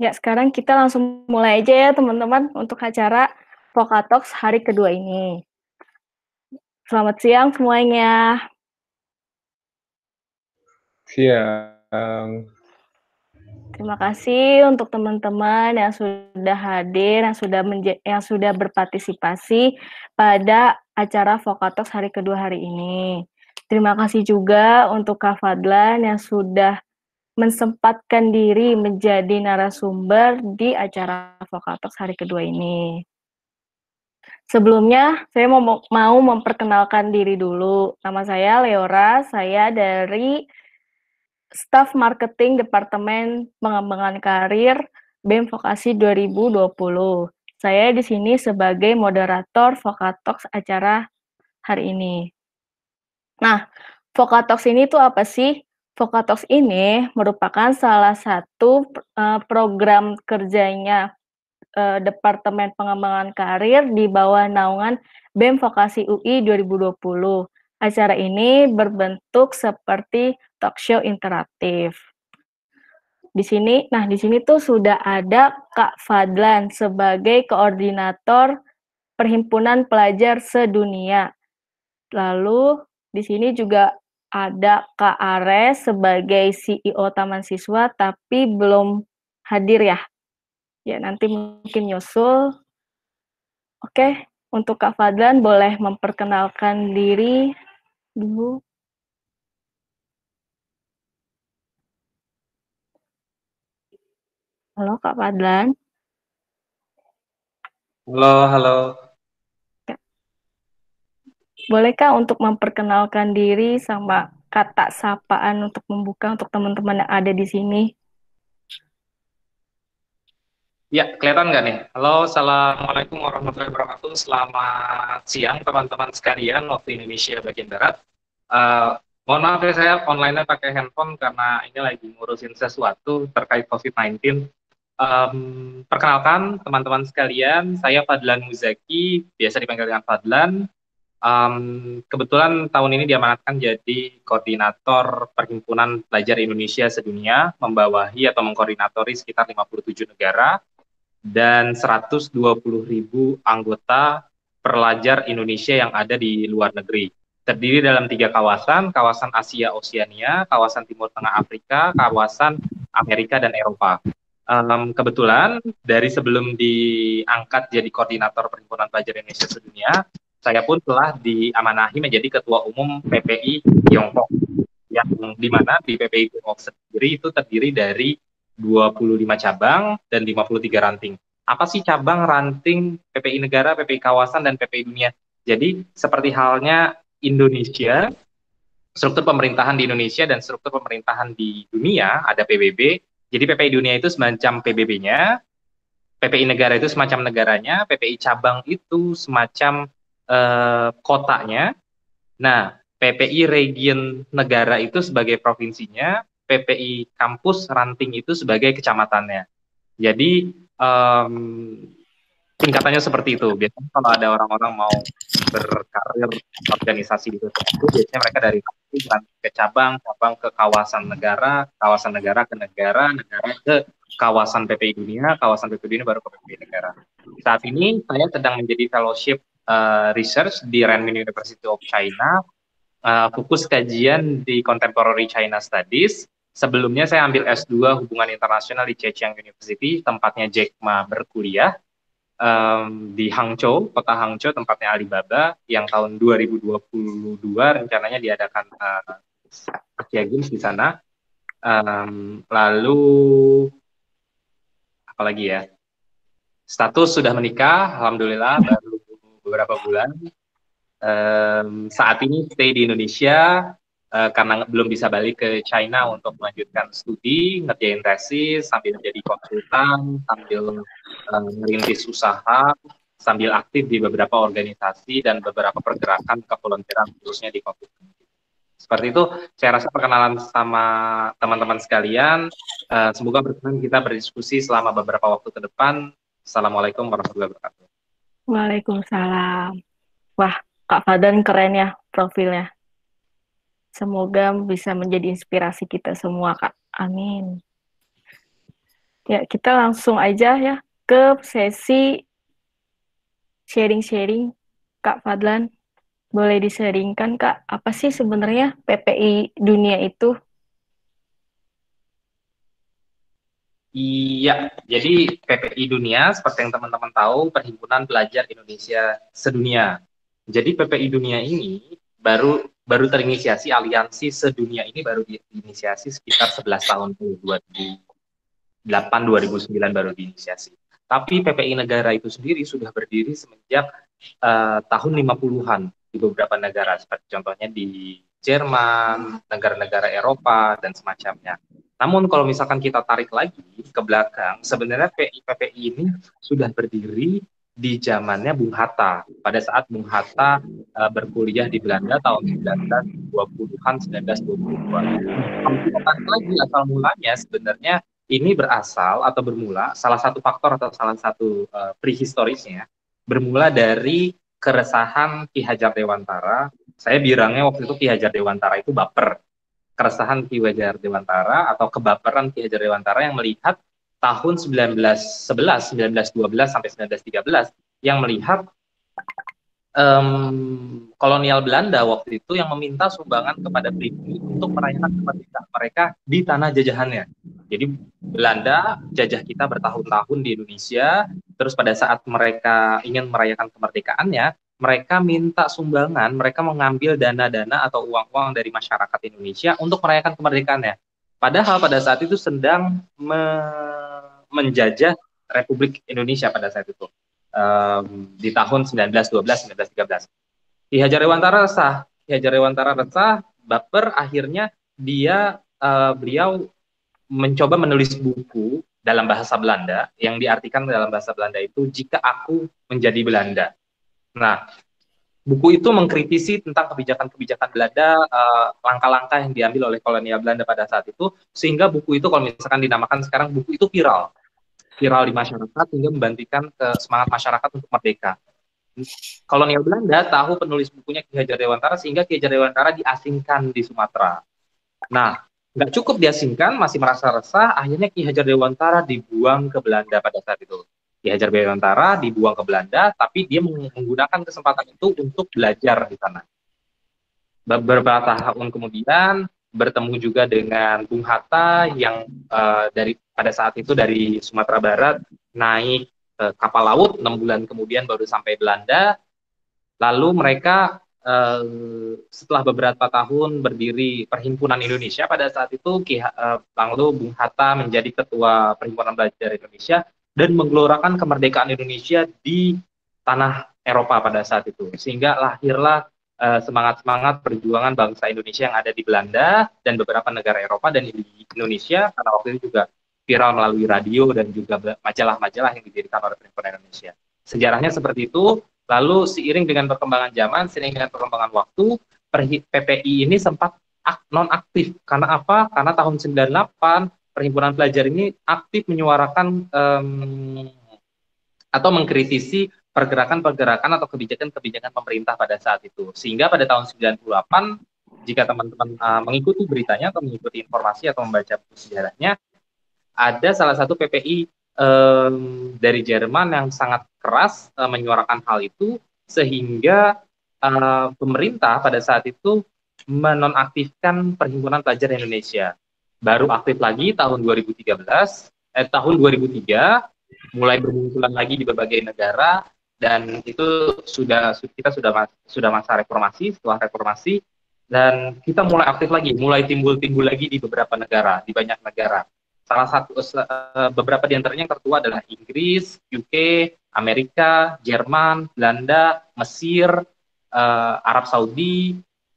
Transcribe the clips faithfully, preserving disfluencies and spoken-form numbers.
Ya, sekarang kita langsung mulai aja ya teman-teman untuk acara Vokatox hari kedua ini. Selamat siang semuanya. Siang. Terima kasih untuk teman-teman yang sudah hadir, yang sudah menje yang sudah berpartisipasi pada acara Vokatox hari kedua hari ini. Terima kasih juga untuk Kak Fadlan yang sudah mensempatkan diri menjadi narasumber di acara Vokatox hari kedua ini. Sebelumnya, saya mau, mau memperkenalkan diri dulu. Nama saya Leora, saya dari Staf Marketing Departemen Pengembangan Karir B E M Vokasi dua ribu dua puluh. Saya di sini sebagai moderator Vokatox acara hari ini. Nah, Vokatox ini tuh apa sih? Vokatox ini merupakan salah satu uh, program kerjanya uh, Departemen Pengembangan Karir di bawah naungan B E M Vokasi U I dua ribu dua puluh. Acara ini berbentuk seperti talk show interaktif. Di sini, nah di sini tuh sudah ada Kak Fadlan sebagai koordinator Perhimpunan Pelajar Sedunia. Lalu di sini juga ada Kak Ares sebagai C E O Taman Siswa, tapi belum hadir ya. Ya, nanti mungkin nyusul. Oke, untuk Kak Fadlan boleh memperkenalkan diri dulu. Halo Kak Fadlan. Halo, halo. Bolehkah untuk memperkenalkan diri sama kata sapaan untuk membuka untuk teman-teman yang ada di sini? Ya, kelihatan nggak nih? Halo, Assalamualaikum warahmatullahi wabarakatuh. Selamat siang teman-teman sekalian waktu Indonesia bagian Barat. Uh, mohon maaf ya, saya online-nya pakai handphone karena ini lagi ngurusin sesuatu terkait covid sembilan belas. Um, perkenalkan teman-teman sekalian, saya Fadlan Muzaki, biasa dipanggil dengan Fadlan. Um, kebetulan tahun ini diamanatkan jadi koordinator Perhimpunan Pelajar Indonesia Sedunia, membawahi atau mengkoordinatori sekitar lima puluh tujuh negara dan seratus dua puluh ribu anggota pelajar Indonesia yang ada di luar negeri. Terdiri dalam tiga kawasan, kawasan Asia Oseania, kawasan Timur Tengah Afrika, kawasan Amerika dan Eropa. Um, kebetulan dari sebelum diangkat jadi koordinator Perhimpunan Pelajar Indonesia Sedunia, saya pun telah diamanahi menjadi Ketua Umum P P I Tiongkok, yang dimana di P P I Tiongkok sendiri itu terdiri dari dua puluh lima cabang dan lima puluh tiga ranting. Apa sih cabang, ranting, P P I negara, P P I kawasan, dan P P I dunia? Jadi seperti halnya Indonesia, struktur pemerintahan di Indonesia dan struktur pemerintahan di dunia ada P B B. Jadi P P I dunia itu semacam P B B-nya, P P I negara itu semacam negaranya, P P I cabang itu semacam eh, kotanya. Nah, P P I region negara itu sebagai provinsinya, P P I kampus ranting itu sebagai kecamatannya. Jadi um, tingkatannya seperti itu. Biasanya kalau ada orang-orang mau berkarir organisasi itu, biasanya mereka dari ranting ke cabang, cabang ke kawasan negara, kawasan negara ke negara, negara ke kawasan P P I dunia, kawasan P P I dunia baru ke P P I negara. Saat ini saya sedang menjadi fellowship uh, research di Renmin University of China, uh, fokus kajian di Contemporary China Studies. Sebelumnya saya ambil S dua Hubungan Internasional di Zhejiang University, tempatnya Jack Ma berkuliah, um, di Hangzhou, kota Hangzhou, tempatnya Alibaba, yang tahun dua ribu dua puluh dua rencananya diadakan uh, Asia Games di sana. Um, lalu apalagi ya? Status sudah menikah, alhamdulillah baru beberapa bulan. Um, saat ini stay di Indonesia uh, karena belum bisa balik ke China untuk melanjutkan studi, ngerjain tesis, sambil jadi konsultan, sambil uh, merintis usaha, sambil aktif di beberapa organisasi dan beberapa pergerakan kevolunteeran khususnya di COVID sembilan belas. Seperti itu, saya rasa perkenalan sama teman-teman sekalian. Uh, semoga berkenan kita berdiskusi selama beberapa waktu ke depan. Assalamualaikum warahmatullahi wabarakatuh. Waalaikumsalam. Wah, Kak Fadlan keren ya profilnya. Semoga bisa menjadi inspirasi kita semua, Kak. Amin. Ya, kita langsung aja ya ke sesi sharing-sharing. Kak Fadlan, boleh diseringkan Kak, apa sih sebenarnya P P I dunia itu? Iya, jadi P P I Dunia, seperti yang teman-teman tahu, Perhimpunan Pelajar Indonesia Sedunia. Jadi P P I Dunia ini baru baru terinisiasi, aliansi sedunia ini baru diinisiasi sekitar sebelas tahun, dua ribu delapan dua ribu sembilan baru diinisiasi. Tapi P P I negara itu sendiri sudah berdiri semenjak uh, tahun lima puluhan di beberapa negara, seperti contohnya di Jerman, negara-negara Eropa, dan semacamnya. Namun kalau misalkan kita tarik lagi ke belakang, sebenarnya P P I ini sudah berdiri di zamannya Bung Hatta. Pada saat Bung Hatta uh, berkuliah di Belanda tahun sembilan belas dua puluhan, sembilan belas dua puluhan. Kalau kita tarik lagi asal mulanya sebenarnya ini berasal atau bermula, salah satu faktor atau salah satu uh, prehistorisnya, bermula dari keresahan Ki Hajar Dewantara. Saya bilangnya waktu itu Ki Hajar Dewantara itu baper. Keresahan Ki Hajar Dewantara atau kebaperan Ki Hajar Dewantara yang melihat tahun sembilan belas sebelas, sembilan belas dua belas sampai sembilan belas tiga belas yang melihat um, kolonial Belanda waktu itu yang meminta sumbangan kepada pribumi untuk merayakan kemerdekaan mereka di tanah jajahannya. Jadi Belanda jajah kita bertahun-tahun di Indonesia, terus pada saat mereka ingin merayakan kemerdekaannya, mereka minta sumbangan, mereka mengambil dana-dana atau uang-uang dari masyarakat Indonesia untuk merayakan kemerdekaannya. Padahal pada saat itu sedang me menjajah Republik Indonesia pada saat itu. Um, di tahun sembilan belas dua belas, sembilan belas tiga belas. Ki Hajar Dewantara resah. Ki Hajar Dewantara resah, baper, akhirnya dia uh, beliau mencoba menulis buku dalam bahasa Belanda yang diartikan dalam bahasa Belanda itu Jika Aku Menjadi Belanda. Nah, buku itu mengkritisi tentang kebijakan-kebijakan Belanda, uh, langkah-langkah yang diambil oleh kolonial Belanda pada saat itu, sehingga buku itu kalau misalkan dinamakan sekarang buku itu viral. Viral di masyarakat sehingga membangkitkan ke semangat masyarakat untuk merdeka. Kolonial Belanda tahu penulis bukunya Ki Hajar Dewantara sehingga Ki Hajar Dewantara diasingkan di Sumatera. Nah, nggak cukup diasingkan, masih merasa resah, akhirnya Ki Hajar Dewantara dibuang ke Belanda pada saat itu. Ki Hajar Dewantara dibuang ke Belanda, tapi dia menggunakan kesempatan itu untuk belajar di sana. Beberapa tahun kemudian bertemu juga dengan Bung Hatta yang uh, dari pada saat itu dari Sumatera Barat naik uh, kapal laut, enam bulan kemudian baru sampai Belanda. Lalu mereka uh, setelah beberapa tahun berdiri Perhimpunan Indonesia, pada saat itu uh, lalu Bung Hatta menjadi ketua Perhimpunan Pelajar Indonesia dan menggelorakan kemerdekaan Indonesia di tanah Eropa pada saat itu, sehingga lahirlah semangat-semangat perjuangan bangsa Indonesia yang ada di Belanda dan beberapa negara Eropa dan di Indonesia, karena waktu itu juga viral melalui radio dan juga majalah-majalah yang didirikan oleh Perhimpunan Indonesia. Sejarahnya seperti itu. Lalu seiring dengan perkembangan zaman, seiring dengan perkembangan waktu, P P I ini sempat non-aktif. Karena apa? Karena tahun sembilan puluh delapan Perhimpunan Pelajar ini aktif menyuarakan um, atau mengkritisi pergerakan-pergerakan atau kebijakan-kebijakan pemerintah pada saat itu. Sehingga pada tahun sembilan puluh delapan, jika teman-teman uh, mengikuti beritanya atau mengikuti informasi atau membaca buku sejarahnya, ada salah satu P P I um, dari Jerman yang sangat keras uh, menyuarakan hal itu, sehingga uh, pemerintah pada saat itu menonaktifkan Perhimpunan Pelajar Indonesia. Baru aktif lagi tahun dua ribu tiga belas, eh, tahun dua ribu tiga, mulai bermunculan lagi di berbagai negara, dan itu sudah kita sudah sudah masa reformasi. Setelah reformasi dan kita mulai aktif lagi, mulai timbul-timbul lagi di beberapa negara, di banyak negara. Salah satu uh, beberapa di antaranya yang tertua adalah Inggris, U K, Amerika, Jerman, Belanda, Mesir, uh, Arab Saudi,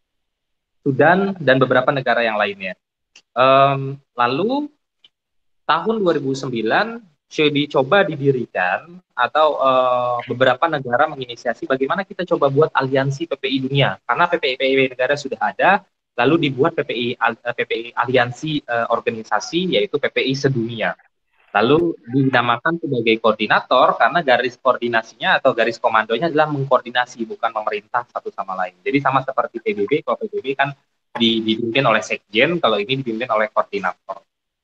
Sudan, dan beberapa negara yang lainnya. Um, lalu tahun dua ribu sembilan dicoba didirikan atau uh, beberapa negara menginisiasi bagaimana kita coba buat aliansi P P I dunia, karena P P I P P I negara sudah ada, lalu dibuat P P I P P I aliansi uh, organisasi, yaitu P P I sedunia. Lalu dinamakan sebagai koordinator karena garis koordinasinya atau garis komandonya adalah mengkoordinasi, bukan memerintah satu sama lain. Jadi sama seperti P B B, kalau P B B kan dipimpin oleh sekjen, kalau ini dipimpin oleh koordinator.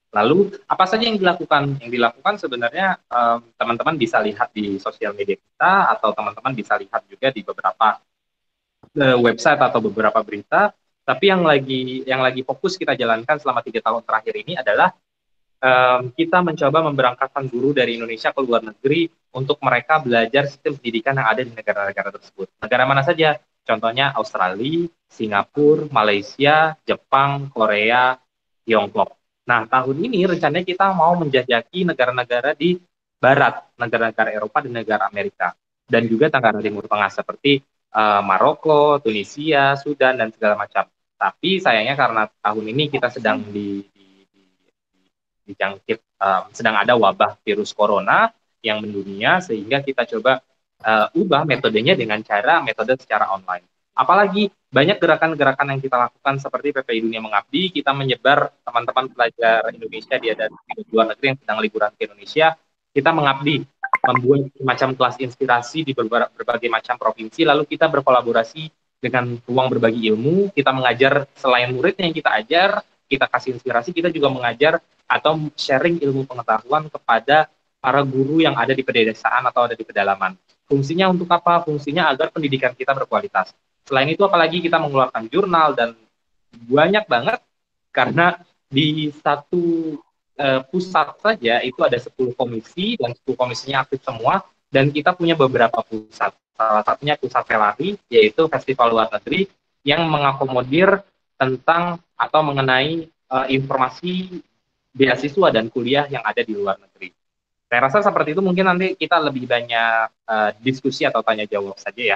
Lalu apa saja yang dilakukan? Yang dilakukan sebenarnya um, teman-teman bisa lihat di sosial media kita atau teman-teman bisa lihat juga di beberapa uh, website atau beberapa berita. Tapi yang lagi yang lagi fokus kita jalankan selama tiga tahun terakhir ini adalah um, kita mencoba memberangkatkan guru dari Indonesia ke luar negeri untuk mereka belajar sistem pendidikan yang ada di negara-negara tersebut. Negara mana saja? Contohnya Australia, Singapura, Malaysia, Jepang, Korea, Tiongkok. Nah, tahun ini rencananya kita mau menjajaki negara-negara di Barat, negara-negara Eropa dan negara Amerika. Dan juga negara Timur Tengah seperti uh, Maroko, Tunisia, Sudan, dan segala macam. Tapi sayangnya karena tahun ini kita sedang di, di, di, dijangkit, uh, sedang ada wabah virus corona yang mendunia, sehingga kita coba uh, ubah metodenya dengan cara metode secara online. Apalagi banyak gerakan-gerakan yang kita lakukan seperti P P I Dunia Mengabdi, kita menyebar teman-teman pelajar Indonesia di ada di luar negeri yang sedang liburan ke Indonesia, kita mengabdi, membuat macam kelas inspirasi di berbagai, berbagai macam provinsi, lalu kita berkolaborasi dengan ruang berbagi ilmu, kita mengajar selain muridnya yang kita ajar, kita kasih inspirasi, kita juga mengajar atau sharing ilmu pengetahuan kepada para guru yang ada di pedesaan atau ada di pedalaman. Fungsinya untuk apa? Fungsinya agar pendidikan kita berkualitas. Selain itu apalagi kita mengeluarkan jurnal dan banyak banget karena di satu uh, pusat saja itu ada sepuluh komisi dan sepuluh komisinya aktif semua dan kita punya beberapa pusat. Salah satunya pusat Velari yaitu festival luar negeri yang mengakomodir tentang atau mengenai uh, informasi beasiswa dan kuliah yang ada di luar negeri. Saya rasa seperti itu, mungkin nanti kita lebih banyak uh, diskusi atau tanya jawab saja ya.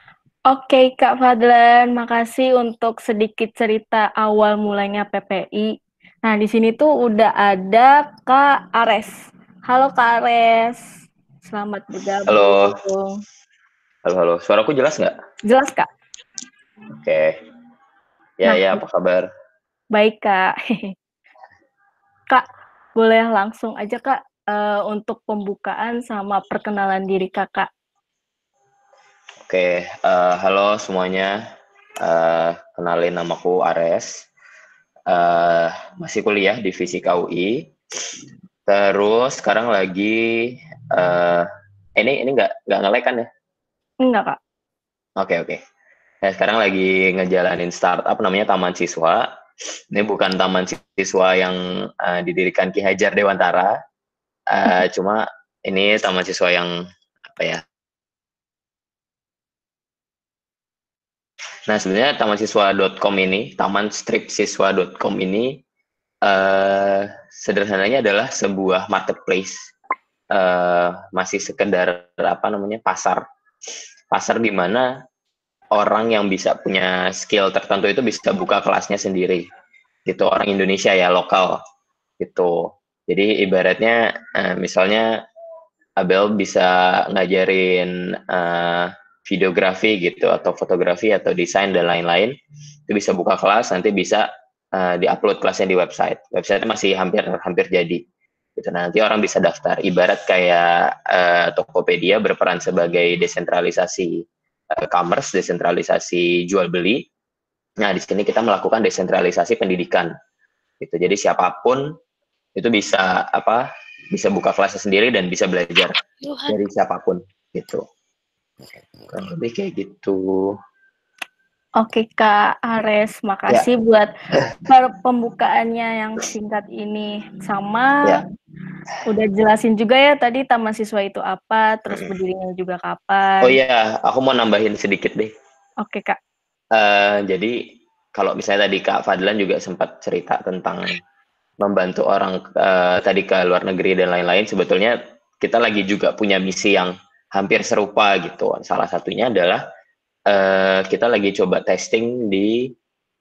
Oke, Kak Fadlan, makasih untuk sedikit cerita awal mulanya P P I. Nah, di sini tuh udah ada Kak Ares. Halo Kak Ares, selamat bergabung. Halo, halo, halo. Suaraku jelas nggak? Jelas, Kak. Oke. Ya, Nah, ya, apa kabar? Baik, Kak. Kak, boleh langsung aja, Kak, uh, untuk pembukaan sama perkenalan diri Kakak. Oke, uh, halo semuanya. Uh, kenalin namaku Ares. Uh, masih kuliah di Fisika U I. Terus sekarang lagi uh, ini ini nggak nggak nge-lag kan ya? Enggak, Kak. Oke, oke. Nah, sekarang lagi ngejalanin startup namanya Taman Siswa. Ini bukan Taman Siswa yang uh, didirikan Ki Hajar Dewantara. Uh, cuma ini Taman Siswa yang apa ya? Nah, sebenarnya taman siswa dot com ini, taman strip siswa dot com ini uh, sederhananya adalah sebuah marketplace, uh, masih sekedar apa namanya pasar, pasar di mana orang yang bisa punya skill tertentu itu bisa buka kelasnya sendiri, gitu, orang Indonesia ya, lokal, gitu. Jadi ibaratnya uh, misalnya Abel bisa ngajarin uh, videografi gitu atau fotografi atau desain dan lain-lain, itu bisa buka kelas, nanti bisa uh, diupload kelasnya di website. Website masih hampir hampir jadi. Gitu. Nah, nanti orang bisa daftar. Ibarat kayak uh, Tokopedia berperan sebagai desentralisasi uh, commerce, desentralisasi jual beli. Nah, di sini kita melakukan desentralisasi pendidikan. Gitu. Jadi siapapun itu bisa apa? Bisa buka kelasnya sendiri dan bisa belajar Tuhan. Dari siapapun gitu. Kurang lebih kayak gitu. Oke Kak Ares, makasih ya. Buat pembukaannya yang singkat ini. Sama ya. Udah jelasin juga ya tadi Taman Siswa itu apa, terus berdirinya juga kapan. Oh iya, aku mau nambahin sedikit deh. Oke Kak. Uh, jadi kalau misalnya tadi Kak Fadlan juga sempat cerita tentang membantu orang uh, tadi ke luar negeri dan lain-lain, sebetulnya kita lagi juga punya misi yang hampir serupa gitu. Salah satunya adalah uh, kita lagi coba testing di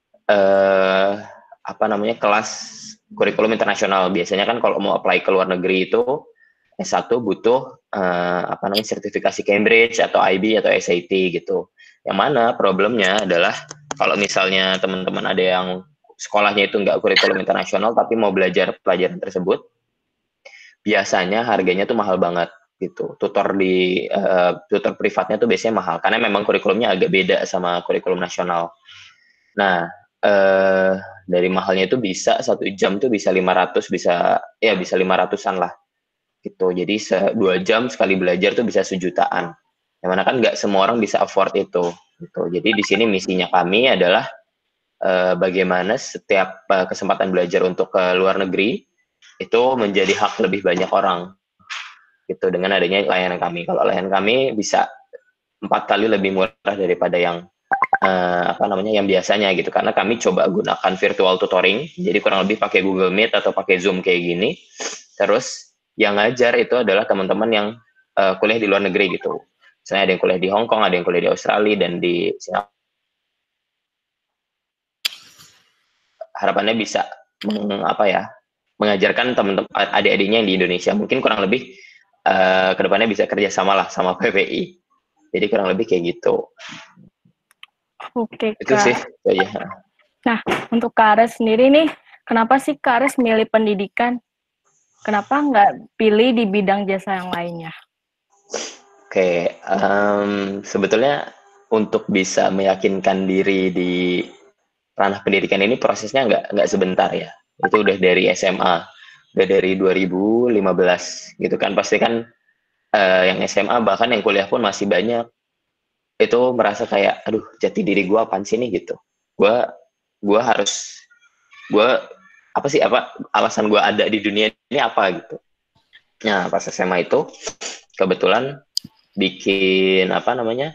uh, apa namanya kelas kurikulum internasional. Biasanya kan kalau mau apply ke luar negeri itu S satu butuh uh, apa namanya sertifikasi Cambridge atau I B atau S A T gitu. Yang mana problemnya adalah kalau misalnya teman-teman ada yang sekolahnya itu nggak kurikulum internasional tapi mau belajar pelajaran tersebut, biasanya harganya tuh mahal banget gitu. Tutor di uh, tutor privatnya tuh biasanya mahal karena memang kurikulumnya agak beda sama kurikulum nasional. Nah, eh, dari mahalnya itu bisa satu jam tuh bisa lima ratus, bisa ya bisa lima ratusan lah gitu. Jadi se dua jam sekali belajar tuh bisa sejutaan. Yang mana kan nggak semua orang bisa afford itu gitu. Jadi di sini misinya kami adalah eh, bagaimana setiap eh, kesempatan belajar untuk ke luar negeri itu menjadi hak lebih banyak orang gitu dengan adanya layanan kami. Kalau layanan kami bisa empat kali lebih murah daripada yang uh, apa namanya yang biasanya gitu, karena kami coba gunakan virtual tutoring, jadi kurang lebih pakai Google Meet atau pakai Zoom kayak gini. Terus yang ngajar itu adalah teman-teman yang uh, kuliah di luar negeri gitu. Misalnya ada yang kuliah di Hong Kong, ada yang kuliah di Australia dan di Singapura. Harapannya bisa meng, apa ya mengajarkan teman-teman adik-adiknya yang di Indonesia, mungkin kurang lebih uh, kedepannya bisa kerjasama lah sama P P I. Jadi kurang lebih kayak gitu. Oke, Itu Kak. sih. Oh, ya. Nah, untuk Kak Ares sendiri nih, kenapa sih Kak Ares milih pendidikan? Kenapa nggak pilih di bidang jasa yang lainnya? Oke, um, sebetulnya untuk bisa meyakinkan diri di ranah pendidikan ini prosesnya nggak nggak sebentar ya. Itu udah dari S M A, udah dari dua ribu lima belas gitu kan. Pasti kan uh, yang S M A bahkan yang kuliah pun masih banyak. Itu merasa kayak, aduh, jati diri gue apaan sih nih gitu. Gue gue harus gue apa sih apa alasan gue ada di dunia ini apa gitu. Nah pas S M A itu kebetulan bikin apa namanya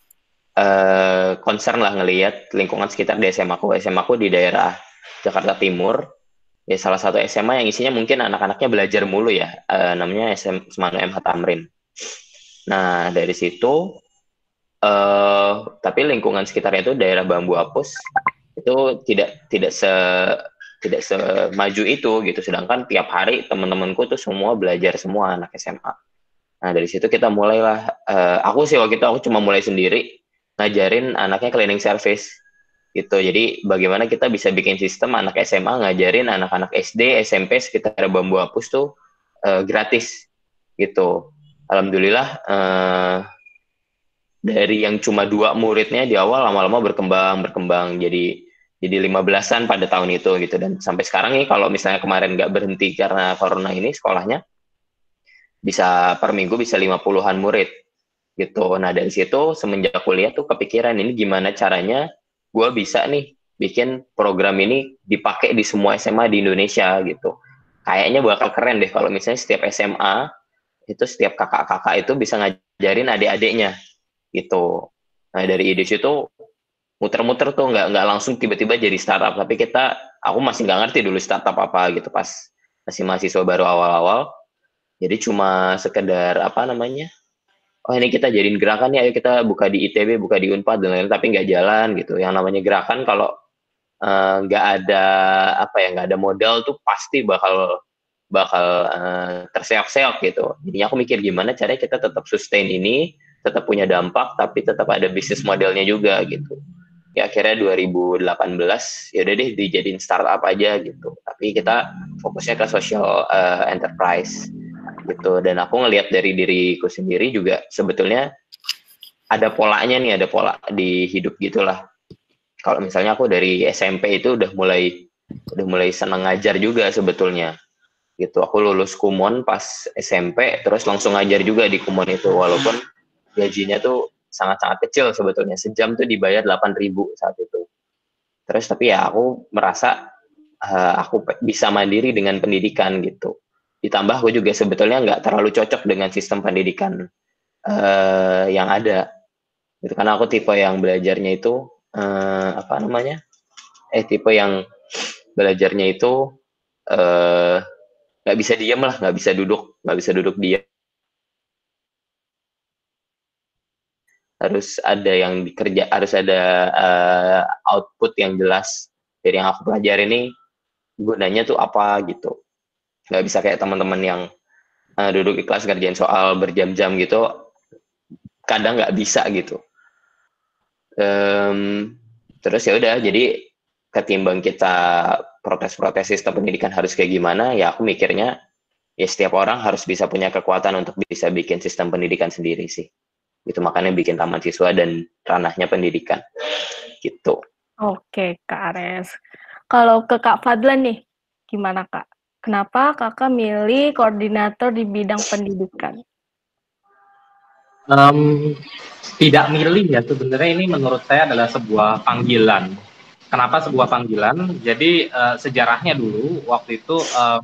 uh, concern lah ngelihat lingkungan sekitar di S M A aku. S M A aku di daerah Jakarta Timur, ya salah satu S M A yang isinya mungkin anak-anaknya belajar mulu ya, uh, namanya S M Semano M H Tamrin. Nah dari situ uh, tapi lingkungan sekitarnya itu daerah Bambu Apus itu tidak tidak se tidak semaju itu gitu, sedangkan tiap hari teman-temanku tuh semua belajar semua anak S M A. Nah dari situ kita mulailah, uh, aku sih waktu itu aku cuma mulai sendiri ngajarin anaknya cleaning service gitu. Jadi bagaimana kita bisa bikin sistem anak S M A ngajarin anak-anak S D, S M P sekitar Bambu Apus tuh uh, gratis gitu. Alhamdulillah uh, dari yang cuma dua muridnya di awal lama-lama berkembang berkembang jadi jadi lima belasan pada tahun itu gitu. Dan sampai sekarang nih kalau misalnya kemarin nggak berhenti karena corona ini sekolahnya bisa per minggu bisa lima puluhan murid gitu. Nah dari situ semenjak kuliah tuh kepikiran ini gimana caranya gue bisa nih bikin program ini dipakai di semua S M A di Indonesia gitu. Kayaknya bakal keren deh kalau misalnya setiap S M A itu setiap kakak-kakak itu bisa ngajarin adik-adiknya gitu. Nah dari ide situ muter-muter tuh nggak nggak langsung tiba-tiba jadi startup, tapi kita aku masih nggak ngerti dulu startup apa gitu pas masih mahasiswa baru awal-awal. Jadi cuma sekedar apa namanya, oh ini kita jadiin gerakan ya, ayo kita buka di I T B, buka di Unpad dan lain-lain, tapi nggak jalan gitu. Yang namanya gerakan kalau nggak uh, ada apa ya nggak ada modal tuh pasti bakal bakal uh, terseok-seok gitu. Jadi aku mikir gimana caranya kita tetap sustain ini, tetap punya dampak, tapi tetap ada bisnis modelnya juga gitu. Ya akhirnya dua ribu delapan belas ya udah deh dijadiin startup aja gitu. Tapi kita fokusnya ke social uh, enterprise gitu. Dan aku ngelihat dari diriku sendiri juga sebetulnya ada polanya nih, ada pola di hidup gitulah. Kalau misalnya aku dari S M P itu udah mulai udah mulai senang ngajar juga sebetulnya gitu. Aku lulus Kumon pas S M P terus langsung ngajar juga di Kumon itu, walaupun gajinya tuh sangat-sangat kecil sebetulnya, sejam tuh dibayar delapan ribu saat itu. Terus tapi ya aku merasa uh, aku bisa mandiri dengan pendidikan gitu. Ditambah aku juga sebetulnya nggak terlalu cocok dengan sistem pendidikan uh, yang ada gitu, karena aku tipe yang belajarnya itu uh, apa namanya eh tipe yang belajarnya itu nggak uh, bisa diam lah, nggak bisa duduk nggak bisa duduk diam, harus ada yang dikerja, harus ada uh, output yang jelas dari yang aku pelajari ini gunanya tuh apa gitu. Nggak bisa kayak teman-teman yang uh, duduk di kelas ngerjain soal berjam-jam gitu, kadang nggak bisa gitu. Um, terus ya udah, jadi ketimbang kita protes-protes sistem pendidikan harus kayak gimana, ya aku mikirnya ya setiap orang harus bisa punya kekuatan untuk bisa bikin sistem pendidikan sendiri sih. Itu makanya bikin taman siswa dan ranahnya pendidikan gitu. Oke, Kak Ares. Kalau ke Kak Fadlan nih, gimana Kak? Kenapa Kakak milih koordinator di bidang pendidikan? Um, tidak milih ya, sebenarnya ini menurut saya adalah sebuah panggilan. Kenapa sebuah panggilan? Jadi uh, sejarahnya dulu waktu itu um,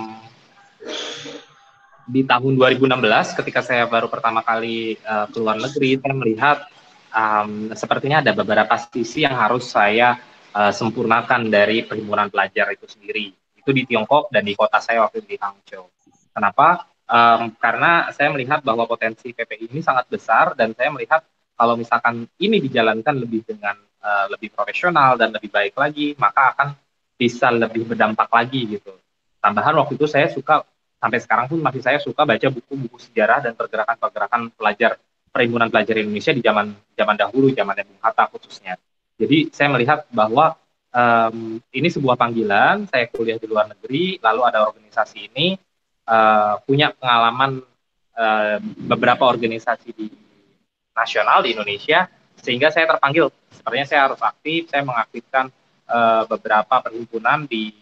di tahun dua ribu enam belas ketika saya baru pertama kali uh, ke luar negeri, saya melihat um, sepertinya ada beberapa sisi yang harus saya uh, sempurnakan dari perhimpunan pelajar itu sendiri. Itu di Tiongkok dan di kota saya waktu itu di Hangzhou. Kenapa? Um, karena saya melihat bahwa potensi P P I ini sangat besar dan saya melihat kalau misalkan ini dijalankan lebih dengan uh, lebih profesional dan lebih baik lagi, maka akan bisa lebih berdampak lagi gitu. Tambahan waktu itu saya suka sampai sekarang pun masih saya suka baca buku-buku sejarah dan pergerakan-pergerakan pelajar perhimpunan pelajar Indonesia di zaman zaman dahulu, zaman Bung Hatta khususnya. Jadi saya melihat bahwa um, ini sebuah panggilan, saya kuliah di luar negeri, lalu ada organisasi ini uh, punya pengalaman uh, beberapa organisasi di nasional di Indonesia, sehingga saya terpanggil. Sepertinya saya harus aktif, saya mengaktifkan uh, beberapa perhimpunan di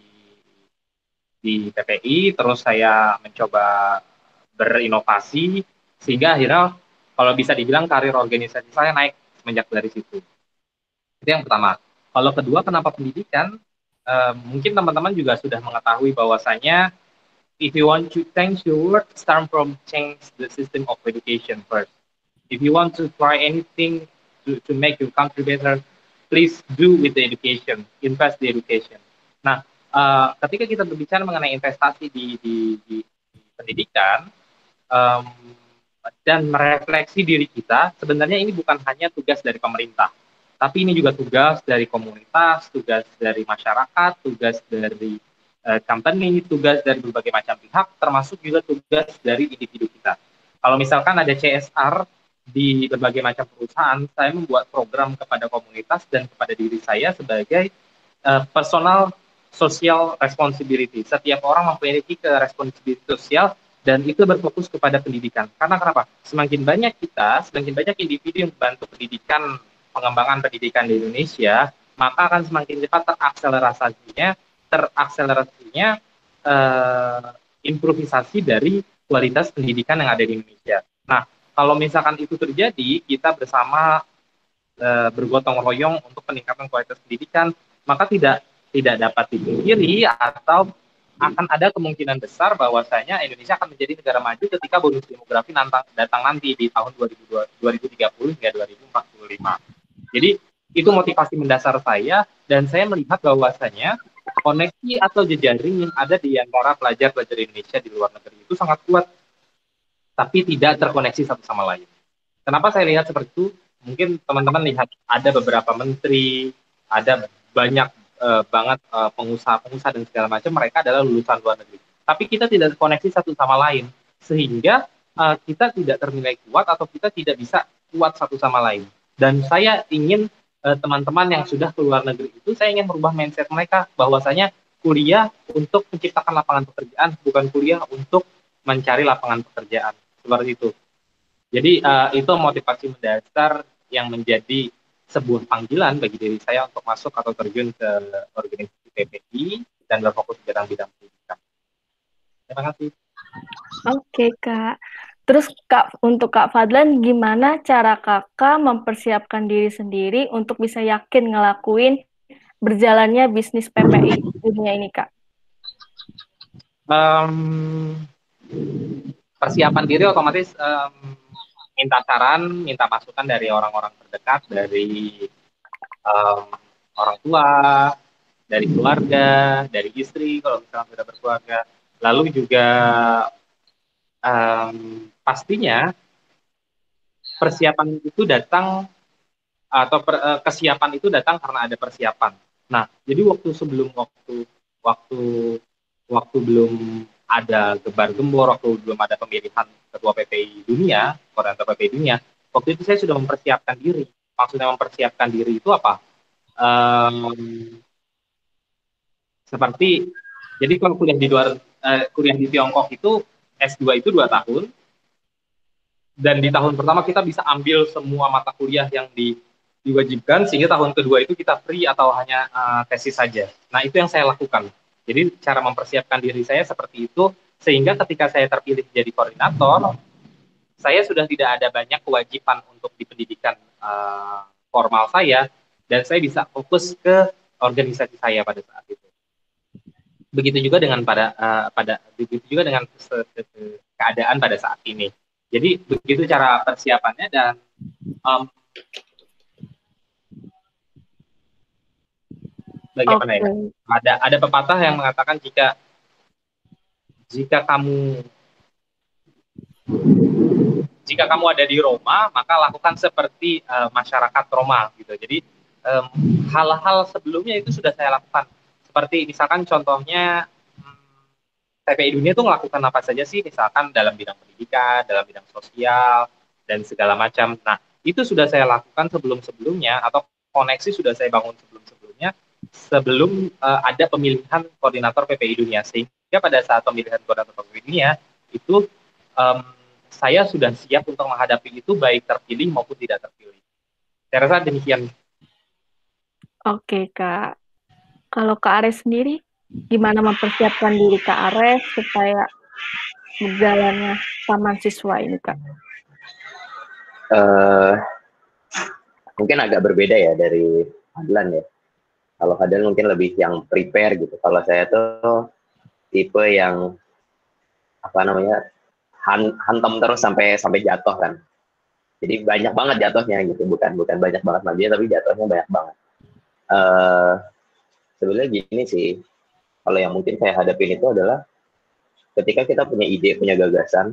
di P P I, terus saya mencoba berinovasi, sehingga akhirnya kalau bisa dibilang karir organisasi saya naik semenjak dari situ. Itu yang pertama. Kalau kedua, kenapa pendidikan? Uh, mungkin teman-teman juga sudah mengetahui bahwasanya if you want to change your world, start from change the system of education first. If you want to try anything to, to make your country better, please do with the education, invest the education. Nah, uh, ketika kita berbicara mengenai investasi di, di, di, di pendidikan um, dan merefleksi diri kita, sebenarnya ini bukan hanya tugas dari pemerintah, tapi ini juga tugas dari komunitas, tugas dari masyarakat, tugas dari uh, company, tugas dari berbagai macam pihak, termasuk juga tugas dari individu kita. Kalau misalkan ada C S R di berbagai macam perusahaan, saya membuat program kepada komunitas dan kepada diri saya sebagai uh, personal social responsibility. Setiap orang memiliki responsibility sosial dan itu berfokus kepada pendidikan. Karena kenapa? Semakin banyak kita, semakin banyak individu yang membantu pendidikan, pengembangan pendidikan di Indonesia, maka akan semakin cepat terakselerasinya, terakselerasinya uh, improvisasi dari kualitas pendidikan yang ada di Indonesia. Nah, kalau misalkan itu terjadi, kita bersama e, bergotong royong untuk peningkatan kualitas pendidikan, maka tidak tidak dapat dipungkiri atau akan ada kemungkinan besar bahwasanya Indonesia akan menjadi negara maju ketika bonus demografi nantang, datang nanti di tahun dua ribu tiga puluh hingga dua ribu empat puluh lima. Jadi itu motivasi mendasar saya dan saya melihat bahwasanya koneksi atau jejaring yang ada di antara pelajar-pelajar Indonesia di luar negeri itu sangat kuat, tapi tidak terkoneksi satu sama lain. Kenapa saya lihat seperti itu? Mungkin teman-teman lihat ada beberapa menteri, ada banyak uh, banget uh, pengusaha-pengusaha dan segala macam, mereka adalah lulusan luar negeri. Tapi kita tidak terkoneksi satu sama lain, sehingga uh, kita tidak ternilai kuat atau kita tidak bisa kuat satu sama lain. Dan saya ingin uh, teman-teman yang sudah ke luar negeri itu, saya ingin merubah mindset mereka, bahwasanya kuliah untuk menciptakan lapangan pekerjaan, bukan kuliah untuk mencari lapangan pekerjaan. Seperti itu. Jadi uh, itu motivasi mendasar yang menjadi sebuah panggilan bagi diri saya untuk masuk atau terjun ke organisasi P P I dan berfokus di bidang-bidang pendidikan. Terima kasih. Oke Kak. Terus Kak, untuk Kak Fadlan, gimana cara Kakak mempersiapkan diri sendiri untuk bisa yakin ngelakuin berjalannya bisnis P P I dunia ini Kak? Um, persiapan diri otomatis um, minta saran, minta masukan dari orang-orang terdekat, dari um, orang tua, dari keluarga, dari istri kalau misalnya sudah berkeluarga. Lalu juga um, pastinya persiapan itu datang atau per, uh, kesiapan itu datang karena ada persiapan. Nah, jadi waktu sebelum waktu waktu waktu belum ada gebar-gembor, waktu belum ada pemilihan ketua P P I dunia, koordinator P P I dunia, waktu itu saya sudah mempersiapkan diri. Maksudnya mempersiapkan diri itu apa? Um, seperti, jadi kalau kuliah di luar, uh, kuliah di Tiongkok itu S dua itu dua tahun, dan di tahun pertama kita bisa ambil semua mata kuliah yang di diwajibkan sehingga tahun kedua itu kita free atau hanya uh, tesis saja. Nah, itu yang saya lakukan. Jadi cara mempersiapkan diri saya seperti itu sehingga ketika saya terpilih jadi koordinator, saya sudah tidak ada banyak kewajiban untuk di pendidikan uh, formal saya dan saya bisa fokus ke organisasi saya pada saat itu. Begitu juga dengan pada uh, pada begitu juga dengan keadaan pada saat ini. Jadi begitu cara persiapannya dan um, bagaimana Oke. ya? Ada ada pepatah yang mengatakan jika jika kamu jika kamu ada di Roma, maka lakukan seperti uh, masyarakat Roma gitu. Jadi um, hal-hal sebelumnya itu sudah saya lakukan. Seperti misalkan contohnya T P I Dunia itu melakukan apa saja sih, misalkan dalam bidang pendidikan, dalam bidang sosial, dan segala macam. Nah, itu sudah saya lakukan sebelum-sebelumnya, atau koneksi sudah saya bangun sebelum-sebelumnya, sebelum uh, ada pemilihan koordinator P P I Dunia. Sehingga pada saat pemilihan koordinator P P I Dunia, itu um, saya sudah siap untuk menghadapi itu, baik terpilih maupun tidak terpilih. Saya rasa demikian. Oke, Kak. Kalau Kak Ares sendiri, gimana mempersiapkan diri Kak Ares supaya berjalannya taman siswa ini, Kak? Uh, mungkin agak berbeda ya dari Adlan ya. Kalau Adlan mungkin lebih yang prepare gitu. Kalau saya tuh tipe yang apa namanya han, hantam terus sampai sampai jatuh kan. Jadi banyak banget jatuhnya gitu. Bukan bukan banyak banget maju, tapi jatuhnya banyak banget. Uh, sebenarnya gini sih. Kalau yang mungkin saya hadapin itu adalah ketika kita punya ide, punya gagasan,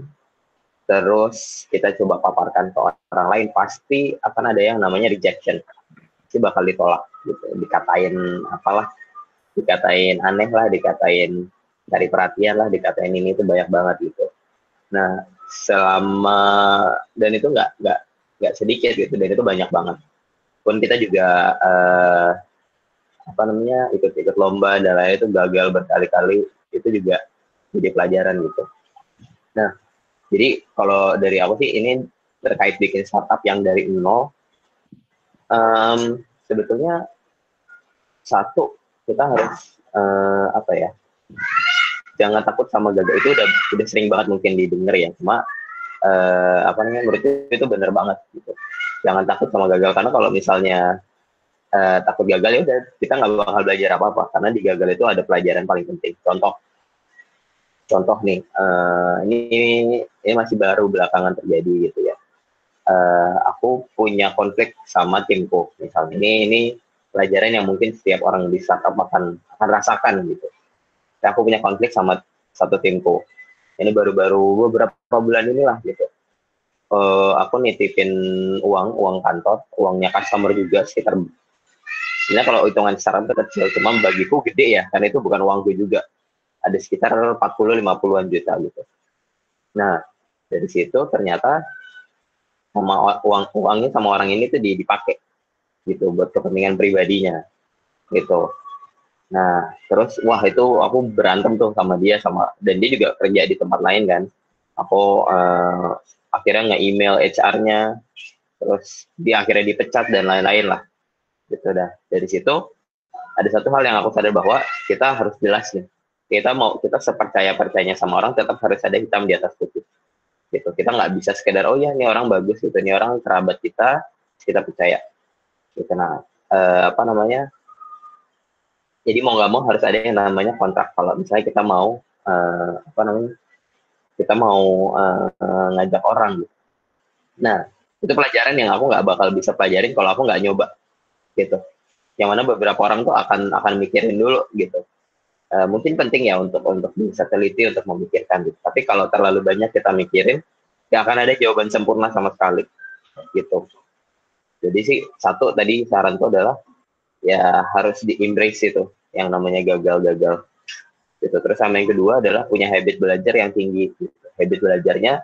terus kita coba paparkan ke orang lain, pasti akan ada yang namanya rejection. Pasti bakal ditolak gitu, dikatain apalah, dikatain aneh lah, dikatain cari perhatian lah, dikatain ini itu banyak banget gitu. Nah, selama dan itu nggak nggak nggak sedikit gitu, dan itu banyak banget. Pun kita juga eh, apa namanya ikut-ikut lomba dan lain itu gagal berkali-kali, itu juga jadi pelajaran gitu. Nah, jadi kalau dari aku sih ini terkait bikin startup yang dari nol, um, sebetulnya satu kita harus uh, apa ya, jangan takut sama gagal. Itu udah udah sering banget mungkin didengar ya, cuma uh, apa namanya menurutku itu bener banget gitu. Jangan takut sama gagal, karena kalau misalnya uh, takut gagal ya udah kita nggak bakal belajar apa-apa, karena di gagal itu ada pelajaran paling penting. Contoh Contoh nih, uh, ini ini masih baru belakangan terjadi gitu ya. Uh, aku punya konflik sama timku, misalnya. Ini ini pelajaran yang mungkin setiap orang di startup akan akan rasakan gitu. Dan aku punya konflik sama satu timku. Ini baru-baru beberapa bulan inilah gitu. Uh, aku nitipin uang, uang kantor, uangnya customer juga sekitar. Sebenarnya kalau hitungan secara kecil, cuma bagiku gede ya, karena itu bukan uangku juga. Ada sekitar empat puluh sampai lima puluhan juta gitu. Nah, dari situ ternyata sama uang uangnya sama orang ini tuh dipakai gitu buat kepentingan pribadinya gitu. Nah, terus wah itu aku berantem tuh sama dia, sama dan dia juga kerja di tempat lain kan. Aku uh, akhirnya nge-email H R-nya, terus dia akhirnya dipecat dan lain-lain lah. Gitu dah. Dari situ ada satu hal yang aku sadar, bahwa kita harus jelas nih. Kita mau kita sepercaya percayanya sama orang, tetap harus ada hitam di atas putih gitu. Kita nggak bisa sekedar oh ya ini orang bagus gitu, ini orang kerabat kita, kita percaya gitu. Nah eh, apa namanya jadi mau nggak mau harus ada yang namanya kontrak. Kalau misalnya kita mau eh, apa namanya kita mau eh, ngajak orang gitu. Nah itu pelajaran yang aku nggak bakal bisa pelajarin kalau aku nggak nyoba gitu. Yang mana beberapa orang tuh akan akan mikirin dulu gitu. Uh, mungkin penting ya untuk untuk bisa teliti, untuk memikirkan gitu. Tapi kalau terlalu banyak kita mikirin, gak akan ada jawaban sempurna sama sekali gitu. Jadi sih satu tadi saran itu adalah ya harus di embrace itu yang namanya gagal-gagal gitu. Terus sama yang kedua adalah punya habit belajar yang tinggi gitu. Habit belajarnya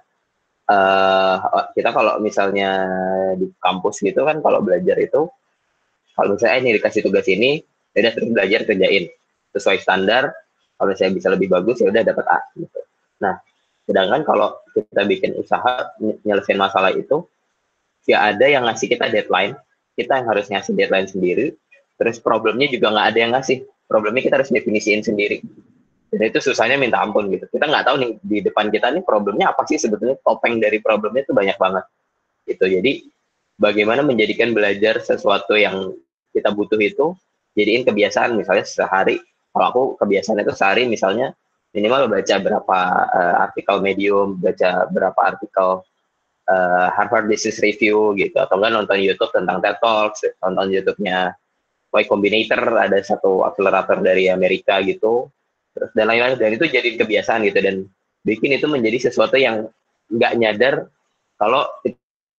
uh, kita kalau misalnya di kampus gitu kan, kalau belajar itu kalau misalnya ini dikasih tugas ini, udah terus belajar kerjain sesuai standar. Kalau saya bisa lebih bagus ya udah dapat A gitu. Nah, sedangkan kalau kita bikin usaha nyelesain masalah itu, ya ada yang ngasih kita deadline, kita yang harus ngasih deadline sendiri, terus problemnya juga nggak ada yang ngasih, problemnya kita harus definisiin sendiri. Dan itu susahnya minta ampun gitu. Kita nggak tahu nih di depan kita nih problemnya apa sih sebetulnya, topeng dari problemnya itu banyak banget. Gitu. Jadi bagaimana menjadikan belajar sesuatu yang kita butuh itu jadiin kebiasaan, misalnya sehari, kalau aku kebiasaan itu sehari misalnya minimal baca berapa uh, artikel Medium, baca berapa artikel uh, Harvard Business Review gitu, atau enggak nonton YouTube tentang TED Talks, nonton YouTube-nya Y Combinator, ada satu akselerator dari Amerika gitu, terus dan lain-lain, dan itu jadi kebiasaan gitu, dan bikin itu menjadi sesuatu yang nggak nyadar kalau itu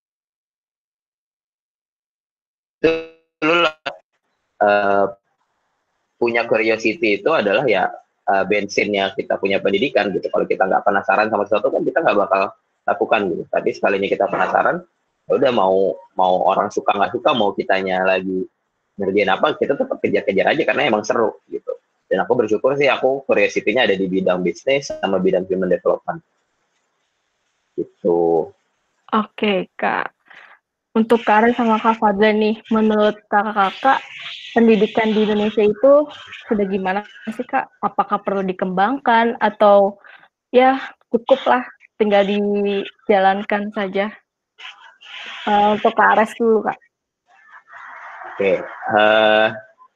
uh, punya curiosity itu adalah ya uh, bensinnya kita punya pendidikan gitu. Kalau kita nggak penasaran sama sesuatu kan kita nggak bakal lakukan gitu. Tapi sekalinya kita penasaran, ya udah mau mau orang suka nggak suka, mau kitanya lagi ngerjain apa, kita tetap kejar-kejar aja karena emang seru gitu. Dan aku bersyukur sih aku curiosity-nya ada di bidang bisnis sama bidang human development. Gitu. Oke, Kak. Untuk Kak Ares sama Kak Fadlan nih, menurut kakak-kakak, pendidikan di Indonesia itu sudah gimana sih, Kak? Apakah perlu dikembangkan atau ya cukuplah tinggal dijalankan saja? Uh, untuk Kak Ares dulu, Kak. Oke. Uh,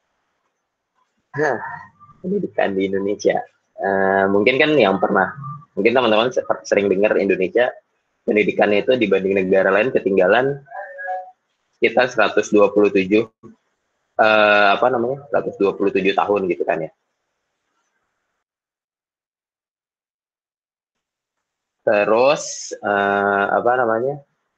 pendidikan di Indonesia. Uh, mungkin kan yang pernah, mungkin teman-teman sering dengar Indonesia, pendidikan itu dibanding negara lain ketinggalan kita seratus dua puluh tujuh uh, apa namanya seratus dua puluh tujuh tahun gitu kan ya. Terus uh, apa namanya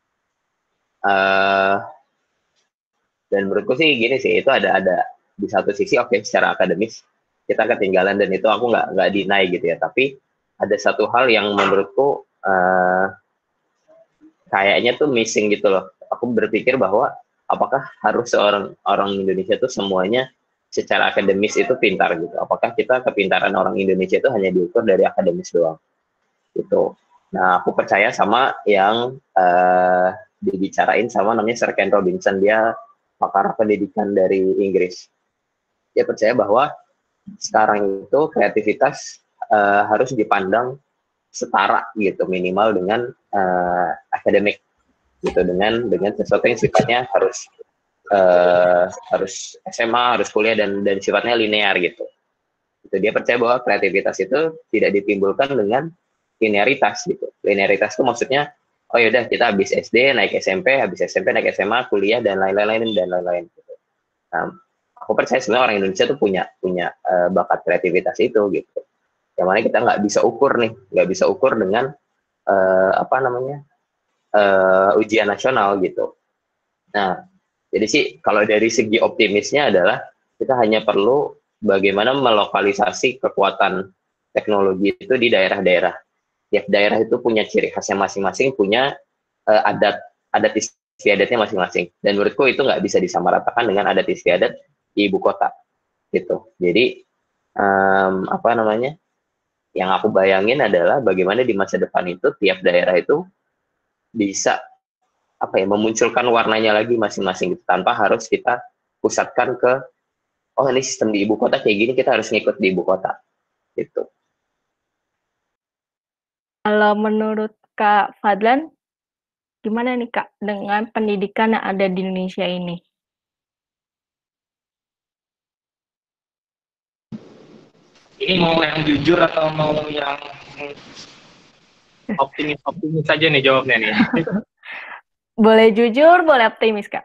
uh, dan menurutku sih gini sih, itu ada ada di satu sisi oke okay, secara akademis kita ketinggalan dan itu aku nggak nggak deny gitu ya, tapi ada satu hal yang menurutku uh, kayaknya tuh missing gitu loh. Aku berpikir bahwa apakah harus seorang orang Indonesia tuh semuanya secara akademis itu pintar gitu? Apakah kita kepintaran orang Indonesia itu hanya diukur dari akademis doang? Gitu. Nah, aku percaya sama yang uh, dibicarain sama namanya Sir Ken Robinson, dia pakar pendidikan dari Inggris. Dia percaya bahwa sekarang itu kreativitas uh, harus dipandang setara gitu, minimal dengan uh, akademik gitu, dengan dengan sesuatu yang sifatnya harus uh, harus S M A, harus kuliah dan dan sifatnya linear gitu. Itu dia percaya bahwa kreativitas itu tidak ditimbulkan dengan linearitas gitu. Linearitas itu maksudnya oh yaudah kita habis S D naik S M P, habis S M P naik S M A, kuliah dan lain-lain dan lain-lain gitu. Nah, aku percaya sebenarnya orang Indonesia tuh punya punya uh, bakat kreativitas itu gitu. Yang mana kita nggak bisa ukur nih, nggak bisa ukur dengan uh, apa namanya uh, ujian nasional gitu. Nah, jadi sih kalau dari segi optimisnya adalah kita hanya perlu bagaimana melokalisasi kekuatan teknologi itu di daerah-daerah. Tiap daerah itu punya ciri khasnya masing-masing, punya uh, adat adat istiadatnya masing-masing. Dan menurutku itu nggak bisa disamaratakan dengan adat istiadat di ibu kota gitu. Jadi um, apa namanya? Yang aku bayangin adalah bagaimana di masa depan itu tiap daerah itu bisa apa ya memunculkan warnanya lagi masing-masing gitu, tanpa harus kita pusatkan ke oh ini sistem di ibu kota kayak gini, kita harus ngikut di ibu kota gitu. Kalau menurut Kak Fadlan gimana nih Kak dengan pendidikan yang ada di Indonesia ini? Ini mau yang jujur atau mau yang optimis-optimis saja nih jawabnya nih? Boleh jujur, boleh optimis, Kak.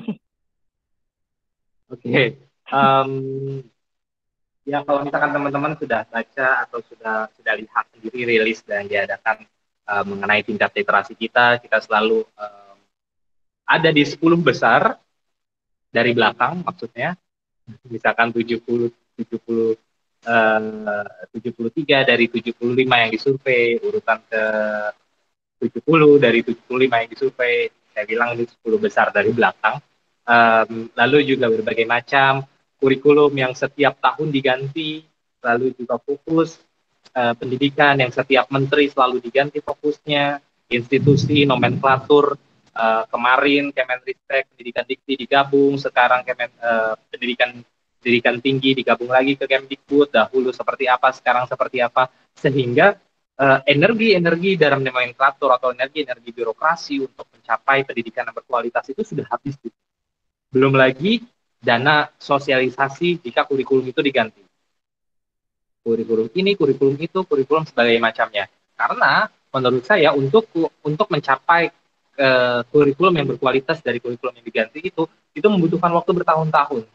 Oke, okay. um, ya kalau misalkan teman-teman sudah baca atau sudah sudah lihat sendiri rilis dan diadakan uh, mengenai tingkat literasi kita, kita selalu um, ada di sepuluh besar dari belakang, maksudnya misalkan tujuh puluh, tujuh puluh Uh, tujuh puluh tiga dari tujuh puluh lima yang disurvei, urutan ke tujuh puluh dari tujuh puluh lima yang disurvei, saya bilang itu sepuluh besar dari belakang. Um, lalu juga berbagai macam kurikulum yang setiap tahun diganti, lalu juga fokus uh, pendidikan yang setiap menteri selalu diganti fokusnya, institusi, nomenklatur, uh, kemarin Kemenristek Pendidikan Dikti digabung, sekarang Kemen, uh, Pendidikan Pendidikan Tinggi digabung lagi ke Kemdikbud, dahulu seperti apa, sekarang seperti apa, sehingga uh, energi-energi dalam nomenklatur atau energi-energi birokrasi untuk mencapai pendidikan yang berkualitas itu sudah habis. Belum lagi dana sosialisasi jika kurikulum itu diganti. Kurikulum ini, kurikulum itu, kurikulum sebagai macamnya. Karena menurut saya untuk untuk mencapai uh, kurikulum yang berkualitas dari kurikulum yang diganti itu, itu membutuhkan waktu bertahun-tahun.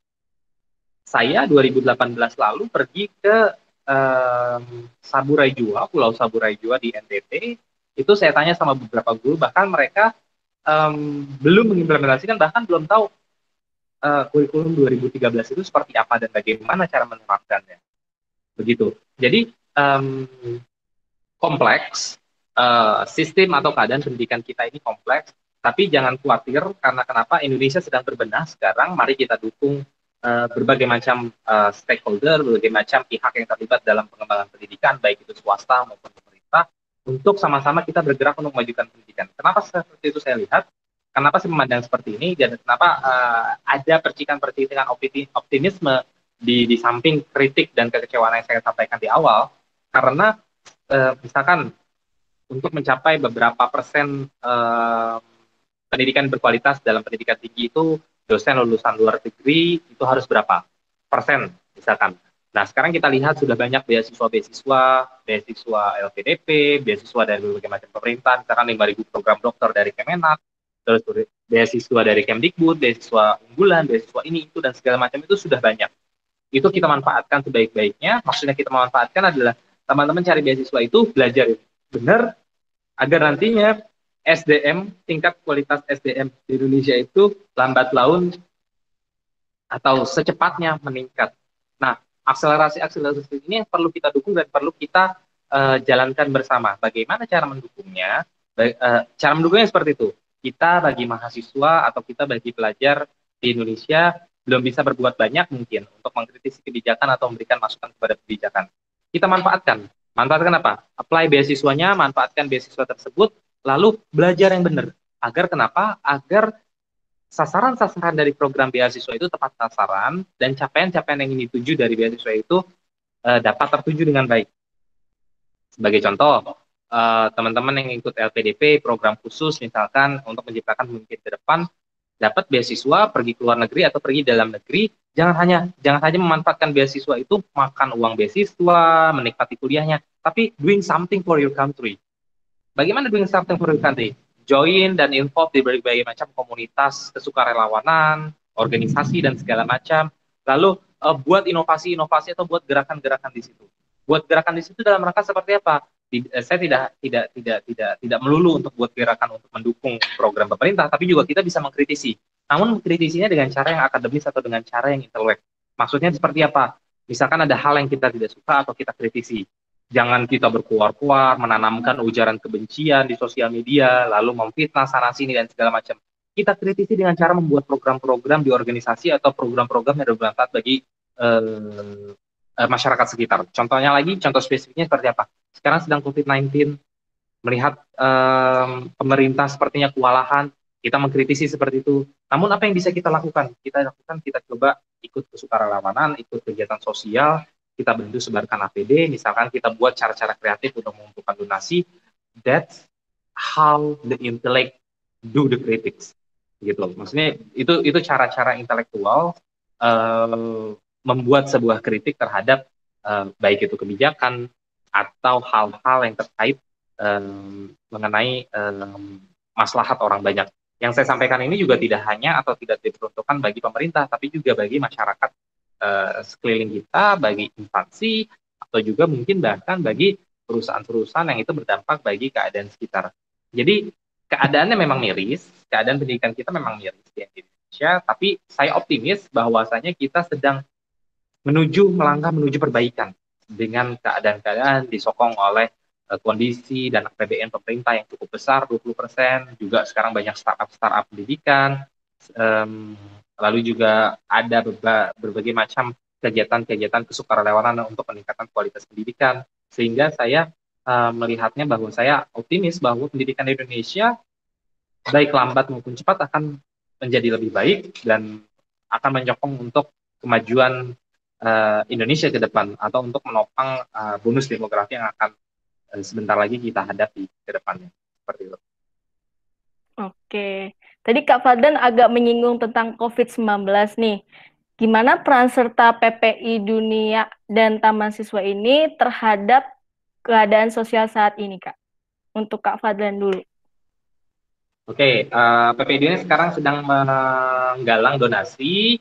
Saya dua ribu delapan belas lalu pergi ke um, Saburai Jua, Pulau Saburai Jua di N T T. Itu saya tanya sama beberapa guru, bahkan mereka um, belum mengimplementasikan, bahkan belum tahu uh, kurikulum dua ribu tiga belas itu seperti apa dan bagaimana cara menerapkannya. Begitu. Jadi um, kompleks, uh, sistem atau keadaan pendidikan kita ini kompleks, tapi jangan khawatir karena kenapa Indonesia sedang berbenah sekarang. Mari kita dukung Uh, berbagai macam uh, stakeholder, berbagai macam pihak yang terlibat dalam pengembangan pendidikan, baik itu swasta maupun pemerintah, untuk sama-sama kita bergerak untuk memajukan pendidikan. Kenapa seperti itu saya lihat? Kenapa saya memandang seperti ini, dan kenapa uh, ada percikan-percikan optimisme di, di samping kritik dan kekecewaan yang saya sampaikan di awal? Karena uh, misalkan untuk mencapai beberapa persen uh, pendidikan berkualitas dalam pendidikan tinggi itu, dosen lulusan luar negeri itu harus berapa persen misalkan. Nah sekarang kita lihat sudah banyak beasiswa-beasiswa, beasiswa L P D P, beasiswa dari berbagai macam pemerintah, misalkan lima ribu program dokter dari Kemenak, terus beasiswa dari Kemdikbud, beasiswa unggulan, beasiswa ini itu dan segala macam itu sudah banyak. Itu kita manfaatkan sebaik-baiknya. Maksudnya kita memanfaatkan adalah teman-teman cari beasiswa itu belajar benar agar nantinya S D M, tingkat kualitas S D M di Indonesia itu lambat laun atau secepatnya meningkat. Nah, akselerasi-akselerasi ini yang perlu kita dukung dan perlu kita uh, jalankan bersama. Bagaimana cara mendukungnya? Ba uh, cara mendukungnya seperti itu. Kita bagi mahasiswa atau kita bagi pelajar di Indonesia belum bisa berbuat banyak mungkin untuk mengkritisi kebijakan atau memberikan masukan kepada kebijakan. Kita manfaatkan. Manfaatkan apa? Apply beasiswanya, manfaatkan beasiswa tersebut, lalu belajar yang benar. Agar kenapa? Agar sasaran-sasaran dari program beasiswa itu tepat sasaran dan capaian-capaian yang ingin dituju dari beasiswa itu uh, dapat tertuju dengan baik. Sebagai contoh, teman-teman uh, yang ikut L P D P, program khusus misalkan untuk menciptakan pemimpin ke depan, dapat beasiswa, pergi ke luar negeri atau pergi dalam negeri, jangan hanya jangan hanya memanfaatkan beasiswa itu makan uang beasiswa, menikmati kuliahnya, tapi doing something for your country. Bagaimana doing something for your country? Join dan involve di berbagai macam komunitas kesukarelawanan, organisasi dan segala macam. Lalu uh, buat inovasi-inovasi atau buat gerakan-gerakan di situ. Buat gerakan di situ dalam rangka seperti apa? Di, uh, saya tidak tidak tidak tidak tidak melulu untuk buat gerakan untuk mendukung program pemerintah, tapi juga kita bisa mengkritisi. Namun mengkritisinya dengan cara yang akademis atau dengan cara yang intelek. Maksudnya seperti apa? Misalkan ada hal yang kita tidak suka atau kita kritisi. Jangan kita berkuar-kuar, menanamkan ujaran kebencian di sosial media, lalu memfitnah sana-sini dan segala macam. Kita kritisi dengan cara membuat program-program di organisasi atau program-program yang bermanfaat bagi eh, eh, masyarakat sekitar. Contohnya lagi, contoh spesifiknya seperti apa? Sekarang sedang covid sembilan belas, melihat eh, pemerintah sepertinya kewalahan, kita mengkritisi seperti itu. Namun apa yang bisa kita lakukan? Kita lakukan, kita coba ikut kesukarelawanan, ikut kegiatan sosial, kita bantu sebarkan A P D, misalkan kita buat cara-cara kreatif untuk mengumpulkan donasi. That's how the intellect do the critics, gitu loh. Maksudnya itu itu cara-cara intelektual uh, membuat sebuah kritik terhadap uh, baik itu kebijakan atau hal-hal yang terkait um, mengenai um, maslahat orang banyak. Yang saya sampaikan ini juga tidak hanya atau tidak diperuntukkan bagi pemerintah, tapi juga bagi masyarakat Uh, sekeliling kita, bagi instansi, atau juga mungkin bahkan bagi perusahaan-perusahaan yang itu berdampak bagi keadaan sekitar. Jadi keadaannya memang miris, keadaan pendidikan kita memang miris di Indonesia, tapi saya optimis bahwasanya kita sedang menuju melangkah menuju perbaikan dengan keadaan-keadaan disokong oleh uh, kondisi dan A P B N pemerintah yang cukup besar, dua puluh persen, juga sekarang banyak startup-startup pendidikan, um, lalu juga ada berbagai macam kegiatan-kegiatan kesukarelawanan untuk peningkatan kualitas pendidikan, sehingga saya uh, melihatnya bahwa saya optimis bahwa pendidikan di Indonesia baik lambat maupun cepat akan menjadi lebih baik dan akan menyokong untuk kemajuan uh, Indonesia ke depan atau untuk menopang uh, bonus demografi yang akan uh, sebentar lagi kita hadapi ke depannya. Seperti itu. Oke, tadi Kak Fadlan agak menyinggung tentang covid sembilan belas nih. Gimana peran serta P P I Dunia dan Taman Siswa ini terhadap keadaan sosial saat ini, Kak? Untuk Kak Fadlan dulu. Oke, uh, P P I Dunia sekarang sedang menggalang donasi.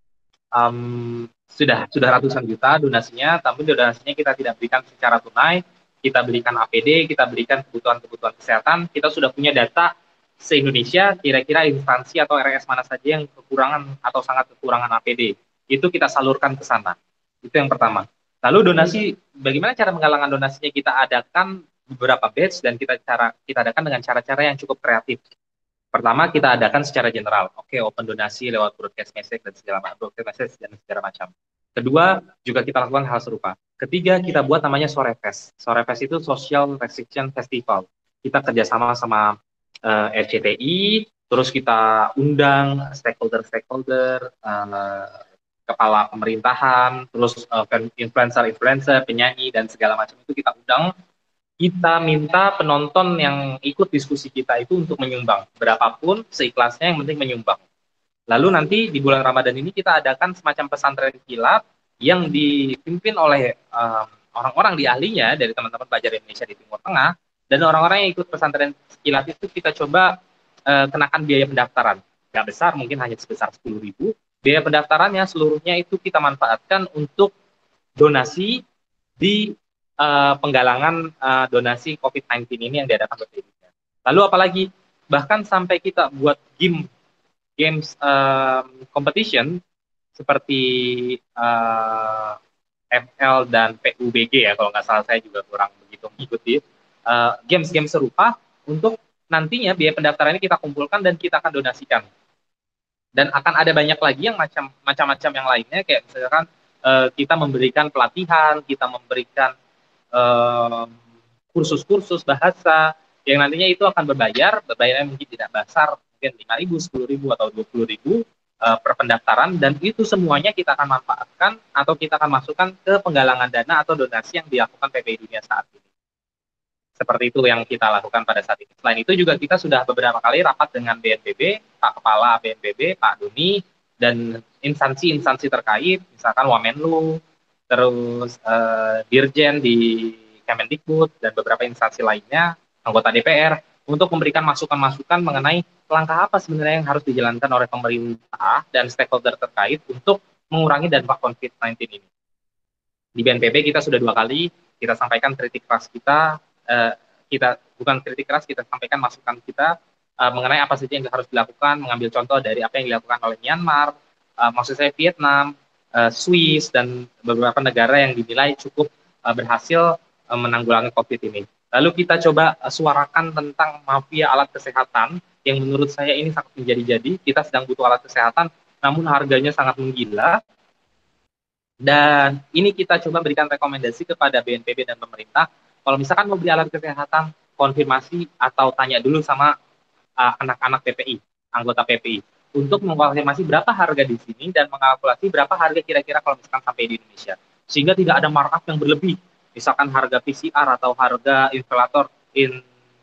Um, sudah sudah ratusan juta donasinya, tapi donasinya kita tidak berikan secara tunai, kita berikan A P D, kita berikan kebutuhan-kebutuhan kesehatan, kita sudah punya data se-Indonesia, kira-kira instansi atau R S mana saja yang kekurangan atau sangat kekurangan A P D, itu kita salurkan ke sana, itu yang pertama. Lalu donasi, bagaimana cara menggalangkan donasinya? Kita adakan beberapa batch dan kita cara kita adakan dengan cara-cara yang cukup kreatif. Pertama, kita adakan secara general. Oke, open donasi lewat broadcast message dan segala macam, broadcast message dan segala macam. Kedua, juga kita lakukan hal serupa. Ketiga, kita buat namanya Sore Fest. Sore Fest itu Social Restriction Festival. Kita kerjasama sama uh, R C T I, terus kita undang stakeholder-stakeholder, uh, kepala pemerintahan, terus uh, influencer-influencer, penyanyi, dan segala macam itu kita undang. Kita minta penonton yang ikut diskusi kita itu untuk menyumbang, berapapun seikhlasnya, yang penting menyumbang. Lalu nanti di bulan Ramadan ini kita adakan semacam pesantren kilat yang dipimpin oleh um, orang-orang di ahlinya dari teman-teman pelajar Indonesia di Timur Tengah, dan orang-orang yang ikut pesantren kilat itu kita coba uh, kenakan biaya pendaftaran. Nggak besar, mungkin hanya sebesar sepuluh ribu. Biaya pendaftarannya seluruhnya itu kita manfaatkan untuk donasi di Uh, penggalangan uh, donasi covid sembilan belas ini yang diadakan oleh P P I. Lalu apalagi, bahkan sampai kita buat game games um, competition seperti uh, F L dan P U B G ya, kalau nggak salah, saya juga kurang begitu mengikuti uh, games-games serupa, untuk nantinya biaya pendaftaran ini kita kumpulkan dan kita akan donasikan. Dan akan ada banyak lagi yang macam macam-macam yang lainnya, kayak misalkan uh, kita memberikan pelatihan, kita memberikan kursus-kursus bahasa yang nantinya itu akan berbayar, berbayarnya mungkin tidak besar, mungkin lima ribu, sepuluh ribu, atau dua puluh ribu uh, per pendaftaran, dan itu semuanya kita akan manfaatkan atau kita akan masukkan ke penggalangan dana atau donasi yang dilakukan P P I Dunia saat ini. Seperti itu yang kita lakukan pada saat ini. Selain itu juga kita sudah beberapa kali rapat dengan B N P B, Pak Kepala B N P B, Pak Doni, dan instansi-instansi terkait, misalkan Wamenlu, terus uh, Dirjen di Kemendikbud, dan beberapa instansi lainnya, anggota D P R, untuk memberikan masukan-masukan mengenai langkah apa sebenarnya yang harus dijalankan oleh pemerintah dan stakeholder terkait untuk mengurangi dampak covid sembilan belas ini. Di B N P B kita sudah dua kali, kita sampaikan kritik keras kita, uh, kita bukan kritik keras, kita sampaikan masukan kita uh, mengenai apa saja yang harus dilakukan, mengambil contoh dari apa yang dilakukan oleh Myanmar, uh, maksud saya Vietnam, uh, Swiss, dan beberapa negara yang dinilai cukup uh, berhasil uh, menanggulangi COVID ini. Lalu kita coba uh, suarakan tentang mafia alat kesehatan, yang menurut saya ini sangat menjadi-jadi. Kita sedang butuh alat kesehatan, namun harganya sangat menggila. Dan ini kita coba berikan rekomendasi kepada B N P B dan pemerintah, kalau misalkan mau beli alat kesehatan, konfirmasi atau tanya dulu sama uh, anak-anak P P I, anggota P P I, untuk mengkonfirmasi berapa harga di sini dan mengalkulasi berapa harga kira-kira kalau misalkan sampai di Indonesia, sehingga tidak ada markup yang berlebih. Misalkan harga P C R atau harga inflator in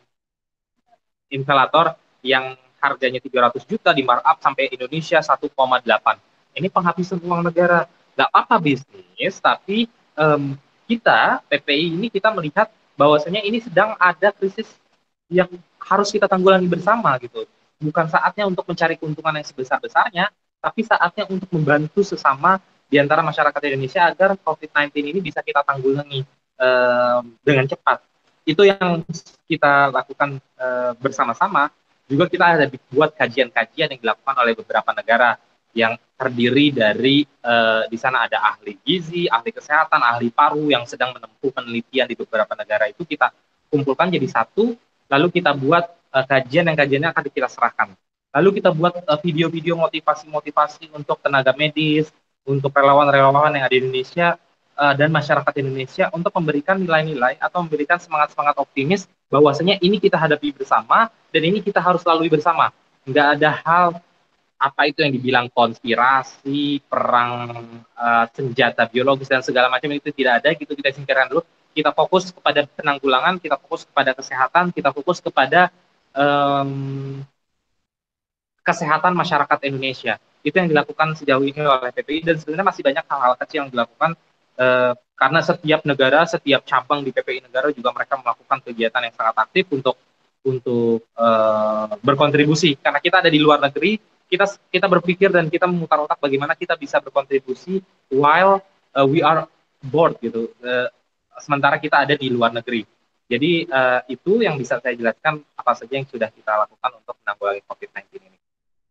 inflator yang harganya tiga ratus juta di markup sampai Indonesia satu koma delapan. Ini penghabisan uang negara. Nggak apa-apa bisnis, tapi um, kita P P I ini kita melihat bahwasanya ini sedang ada krisis yang harus kita tanggulangi bersama gitu. Bukan saatnya untuk mencari keuntungan yang sebesar-besarnya, tapi saatnya untuk membantu sesama di antara masyarakat Indonesia agar COVID sembilan belas ini bisa kita tanggulangi um, dengan cepat. Itu yang kita lakukan uh, bersama-sama. Juga kita ada buat kajian-kajian yang dilakukan oleh beberapa negara yang terdiri dari uh, di sana ada ahli gizi, ahli kesehatan, ahli paru yang sedang menempuh penelitian di beberapa negara, itu kita kumpulkan jadi satu, lalu kita buat uh, kajian yang kajiannya akan kita serahkan. Lalu kita buat uh, video-video motivasi-motivasi untuk tenaga medis, untuk relawan-relawan yang ada di Indonesia uh, dan masyarakat Indonesia, untuk memberikan nilai-nilai atau memberikan semangat-semangat optimis bahwasanya ini kita hadapi bersama dan ini kita harus lalui bersama. Nggak ada hal apa itu yang dibilang konspirasi, perang uh, senjata biologis dan segala macam itu tidak ada, gitu kita singkirkan dulu. Kita fokus kepada penanggulangan, kita fokus kepada kesehatan, kita fokus kepada um, kesehatan masyarakat Indonesia. Itu yang dilakukan sejauh ini oleh P P I, dan sebenarnya masih banyak hal-hal kecil yang dilakukan uh, karena setiap negara, setiap cabang di P P I negara juga mereka melakukan kegiatan yang sangat aktif untuk untuk uh, berkontribusi. Karena kita ada di luar negeri, kita kita berpikir dan kita memutar otak bagaimana kita bisa berkontribusi while uh, we are bored gitu. Uh, sementara kita ada di luar negeri. Jadi uh, itu yang bisa saya jelaskan apa saja yang sudah kita lakukan untuk menanggulangi covid sembilan belas ini.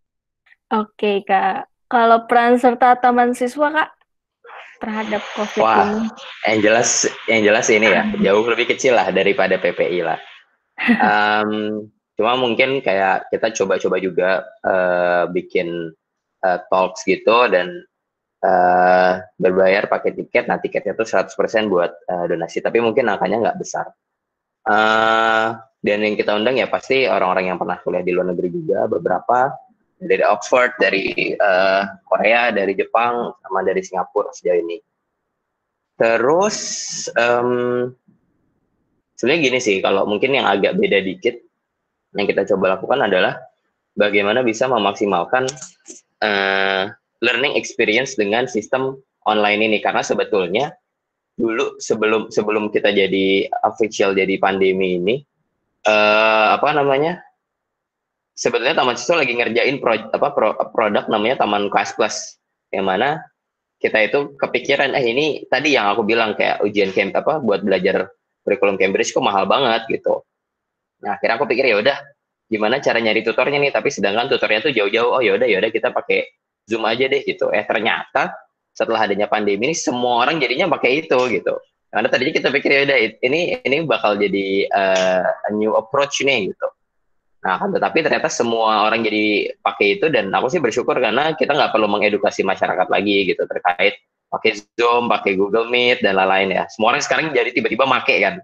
Oke Kak, kalau peran serta Taman Siswa Kak terhadap COVID Wah, ini? yang jelas, yang jelas ini ya jauh lebih kecil lah daripada P P I lah. Um, cuma mungkin kayak kita coba-coba juga uh, bikin uh, talks gitu dan uh, berbayar pakai tiket. Nah tiketnya tuh seratus persen buat uh, donasi, tapi mungkin angkanya nggak besar. Uh, dan yang kita undang ya pasti orang-orang yang pernah kuliah di luar negeri juga, beberapa dari Oxford, dari uh, Korea, dari Jepang, sama dari Singapura sejauh ini. Terus um, sebenarnya gini sih, kalau mungkin yang agak beda dikit yang kita coba lakukan adalah bagaimana bisa memaksimalkan uh, learning experience dengan sistem online ini, karena sebetulnya dulu sebelum sebelum kita jadi official jadi pandemi ini uh, apa namanya sebetulnya Taman Siswa lagi ngerjain pro, apa, pro, produk namanya Taman Kelas Plus, yang mana kita itu kepikiran, eh ini tadi yang aku bilang kayak ujian camp apa buat belajar kurikulum Cambridge kok mahal banget gitu. Nah akhirnya aku pikir ya udah gimana cara nyari tutornya nih, tapi sedangkan tutornya tuh jauh-jauh. Oh ya udah ya udah kita pakai Zoom aja deh gitu. Eh ternyata setelah adanya pandemi ini semua orang jadinya pakai itu gitu. Karena tadinya kita pikir ya udah ini ini bakal jadi uh, a new approach nih gitu. Nah, kan tetapi ternyata semua orang jadi pakai itu, dan aku sih bersyukur karena kita nggak perlu mengedukasi masyarakat lagi gitu terkait pakai Zoom, pakai Google Meet dan lain-lain ya. Semua orang sekarang jadi tiba-tiba make kan.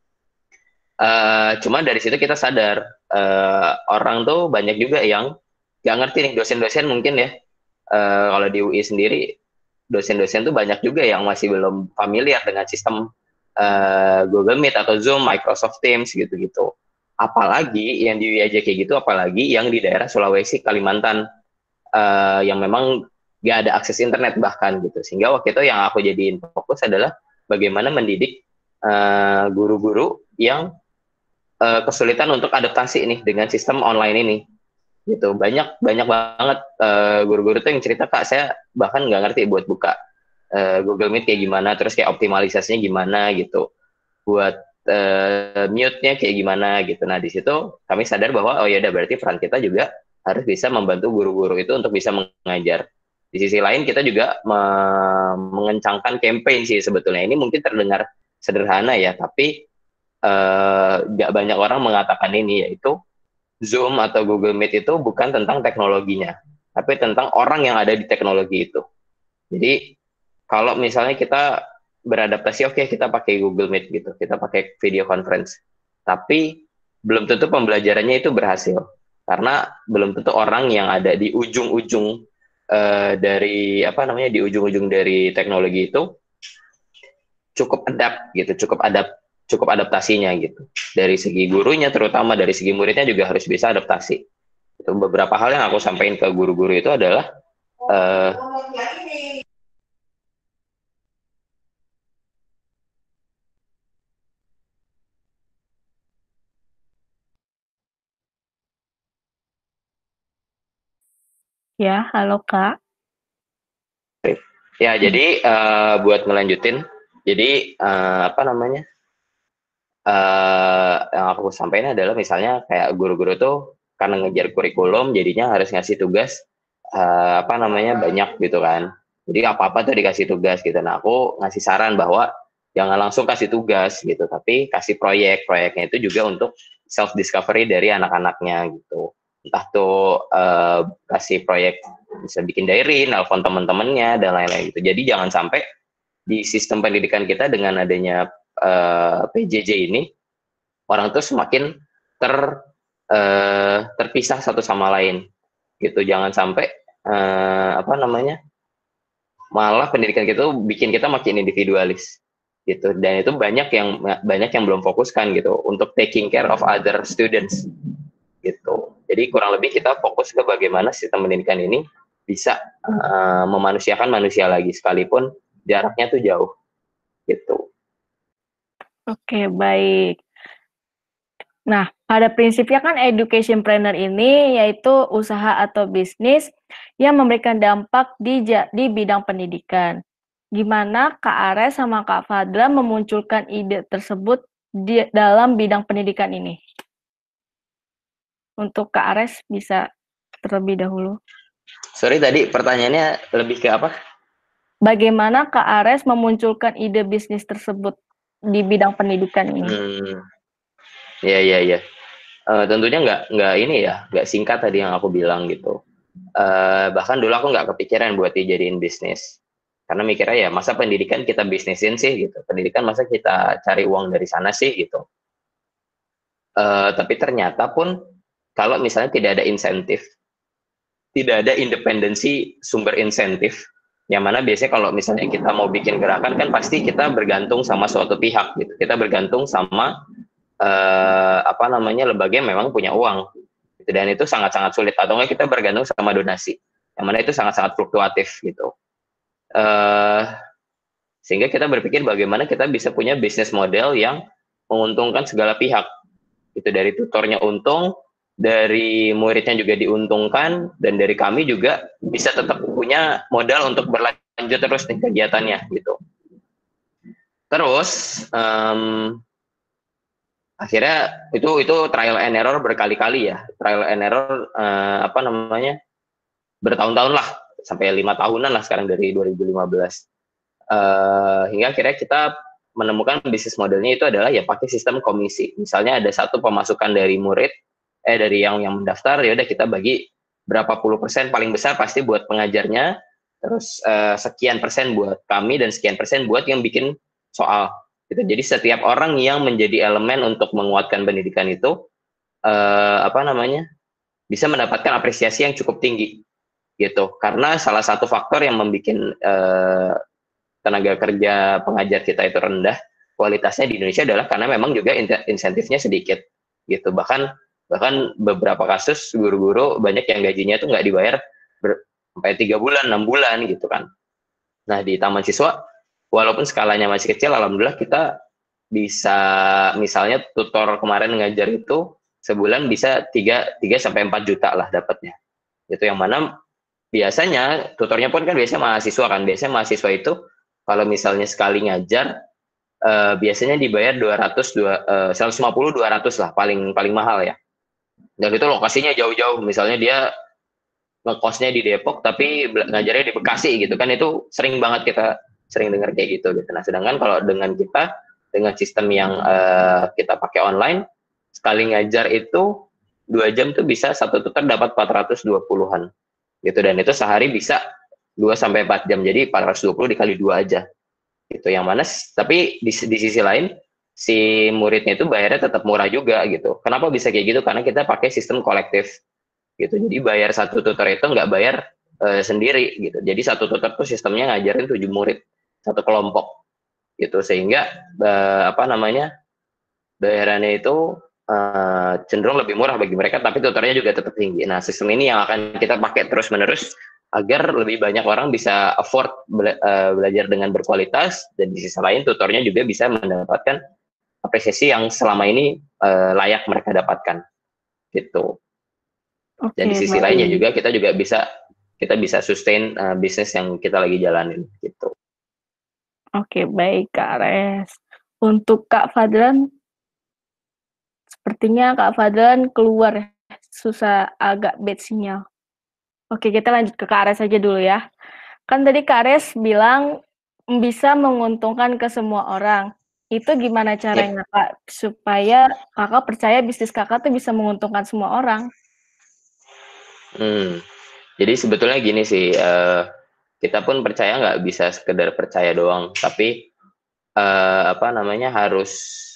Uh, cuma dari situ kita sadar uh, orang tuh banyak juga yang nggak ngerti nih, dosen-dosen mungkin ya. Uh, kalau di U I sendiri dosen-dosen tuh banyak juga yang masih belum familiar dengan sistem uh, Google Meet atau Zoom, Microsoft Teams gitu-gitu. Apalagi yang di U I aja kayak gitu, apalagi yang di daerah Sulawesi, Kalimantan uh, yang memang gak ada akses internet bahkan gitu. Sehingga waktu itu yang aku jadiin fokus adalah bagaimana mendidik uh, guru-guru yang uh, kesulitan untuk adaptasi ini dengan sistem online ini. Gitu. Banyak banyak banget uh, guru-guru tuh yang cerita, Kak saya bahkan nggak ngerti buat buka uh, Google Meet kayak gimana, terus kayak optimalisasinya gimana gitu, buat uh, mute-nya kayak gimana gitu. Nah di situ kami sadar bahwa oh ya udah berarti peran kita juga harus bisa membantu guru-guru itu untuk bisa mengajar. Di sisi lain kita juga me- mengencangkan campaign sih sebetulnya. Ini mungkin terdengar sederhana ya, tapi nggak uh, banyak orang mengatakan ini, yaitu Zoom atau Google Meet itu bukan tentang teknologinya, tapi tentang orang yang ada di teknologi itu. Jadi kalau misalnya kita beradaptasi, oke okay, kita pakai Google Meet gitu, kita pakai video conference, tapi belum tentu pembelajarannya itu berhasil, karena belum tentu orang yang ada di ujung-ujung uh, dari apa namanya di ujung-ujung dari teknologi itu cukup adapt gitu, cukup adapt cukup adaptasinya gitu. Dari segi gurunya, terutama dari segi muridnya juga harus bisa adaptasi. Itu beberapa hal yang aku sampaikan ke guru-guru itu adalah uh, Ya, halo Kak. Ya, jadi uh, buat ngelanjutin, jadi uh, apa namanya? Uh, yang aku sampaikan adalah misalnya kayak guru-guru tuh karena ngejar kurikulum jadinya harus ngasih tugas uh, apa namanya banyak gitu kan, jadi apa-apa tuh dikasih tugas gitu. Nah aku ngasih saran bahwa jangan langsung kasih tugas gitu, tapi kasih proyek. Proyeknya itu juga untuk self discovery dari anak-anaknya gitu, entah tuh uh, kasih proyek bisa bikin diary, nelpon teman-temannya dan lain-lain gitu. Jadi jangan sampai di sistem pendidikan kita dengan adanya Uh, P J J ini orang tuh semakin ter uh, terpisah satu sama lain gitu. Jangan sampai uh, apa namanya malah pendidikan kita tuh bikin kita makin individualis gitu, dan itu banyak yang banyak yang belum fokuskan gitu untuk taking care of other students gitu. Jadi kurang lebih kita fokus ke bagaimana sistem pendidikan ini bisa uh, memanusiakan manusia lagi sekalipun jaraknya tuh jauh gitu. Oke, baik. Nah, pada prinsipnya kan education planner ini yaitu usaha atau bisnis yang memberikan dampak di di bidang pendidikan. Gimana Kak Ares sama Kak Fadlan memunculkan ide tersebut di dalam bidang pendidikan ini? Untuk Kak Ares bisa terlebih dahulu. Sorry, tadi pertanyaannya lebih ke apa? Bagaimana Kak Ares memunculkan ide bisnis tersebut di bidang pendidikan ini? Hmm, ya ya ya. Uh, tentunya nggak nggak ini ya, nggak singkat tadi yang aku bilang gitu. Uh, bahkan dulu aku nggak kepikiran buat dijadiin bisnis. Karena mikirnya ya masa pendidikan kita bisnisin sih gitu, pendidikan masa kita cari uang dari sana sih gitu. Uh, tapi ternyata pun kalau misalnya tidak ada insentif, tidak ada independensi sumber insentif, yang mana biasanya kalau misalnya kita mau bikin gerakan kan pasti kita bergantung sama suatu pihak gitu, kita bergantung sama uh, apa namanya lembaga yang memang punya uang gitu, dan itu sangat-sangat sulit, atau enggak kita bergantung sama donasi, yang mana itu sangat-sangat fluktuatif gitu. Uh, sehingga kita berpikir bagaimana kita bisa punya bisnis model yang menguntungkan segala pihak itu, dari tutornya untung, dari muridnya juga diuntungkan, dan dari kami juga bisa tetap punya modal untuk berlanjut terus nih kegiatannya gitu. Terus um, akhirnya itu itu trial and error berkali-kali ya, trial and error uh, apa namanya bertahun-tahun lah, sampai lima tahunan lah sekarang dari dua ribu lima belas. Uh, hingga akhirnya kita menemukan bisnis modelnya itu adalah ya pakai sistem komisi. Misalnya ada satu pemasukan dari murid, eh dari yang yang mendaftar, ya udah kita bagi berapa puluh persen paling besar pasti buat pengajarnya, terus uh, sekian persen buat kami, dan sekian persen buat yang bikin soal. Gitu. Jadi setiap orang yang menjadi elemen untuk menguatkan pendidikan itu uh, apa namanya bisa mendapatkan apresiasi yang cukup tinggi gitu. Karena salah satu faktor yang membuat uh, tenaga kerja pengajar kita itu rendah kualitasnya di Indonesia adalah karena memang juga insentifnya sedikit gitu. Bahkan bahkan beberapa kasus guru-guru banyak yang gajinya itu nggak dibayar ber, sampai tiga bulan, enam bulan gitu kan. Nah di Taman Siswa walaupun skalanya masih kecil, alhamdulillah kita bisa, misalnya tutor kemarin ngajar itu sebulan bisa tiga sampai empat juta lah dapatnya. Itu yang mana biasanya tutornya pun kan biasanya mahasiswa kan, biasanya mahasiswa itu kalau misalnya sekali ngajar uh, biasanya dibayar dua ratus, uh, seratus lima puluh, dua ratus lah paling paling mahal ya. Dan itu lokasinya jauh-jauh, misalnya dia ngekosnya di Depok tapi ngajarnya di Bekasi gitu kan, itu sering banget kita sering dengar kayak gitu gitu. Nah, sedangkan kalau dengan kita dengan sistem yang uh, kita pakai online, sekali ngajar itu dua jam tuh bisa satu tutor dapat empat ratus dua puluhan gitu, dan itu sehari bisa dua sampai empat jam, jadi empat ratus dua puluh dikali dua aja gitu. Yang mana tapi di, di sisi lain si muridnya itu bayarnya tetap murah juga gitu. Kenapa bisa kayak gitu? Karena kita pakai sistem kolektif gitu, jadi bayar satu tutor itu nggak bayar e, sendiri gitu. Jadi satu tutor tuh sistemnya ngajarin tujuh murid satu kelompok gitu, sehingga e, apa namanya bayarannya itu e, cenderung lebih murah bagi mereka, tapi tutornya juga tetap tinggi. Nah, sistem ini yang akan kita pakai terus menerus agar lebih banyak orang bisa afford bela uh, belajar dengan berkualitas, dan di sisi lain tutornya juga bisa mendapatkan apresiasi yang selama ini uh, layak mereka dapatkan gitu. Oke, dan di sisi baik. lainnya juga kita juga bisa kita bisa sustain uh, bisnis yang kita lagi jalanin gitu. Oke, baik Kak Ares. Untuk Kak Fadlan, sepertinya Kak Fadlan keluar susah agak bad sinyal. Oke, kita lanjut ke Kak Ares aja dulu ya. Kan tadi Kak Ares bilang bisa menguntungkan ke semua orang. Itu gimana caranya yep. Kak, supaya Kakak percaya bisnis Kakak tuh bisa menguntungkan semua orang? Hmm, jadi sebetulnya gini sih, uh, kita pun percaya nggak bisa sekedar percaya doang, tapi uh, apa namanya harus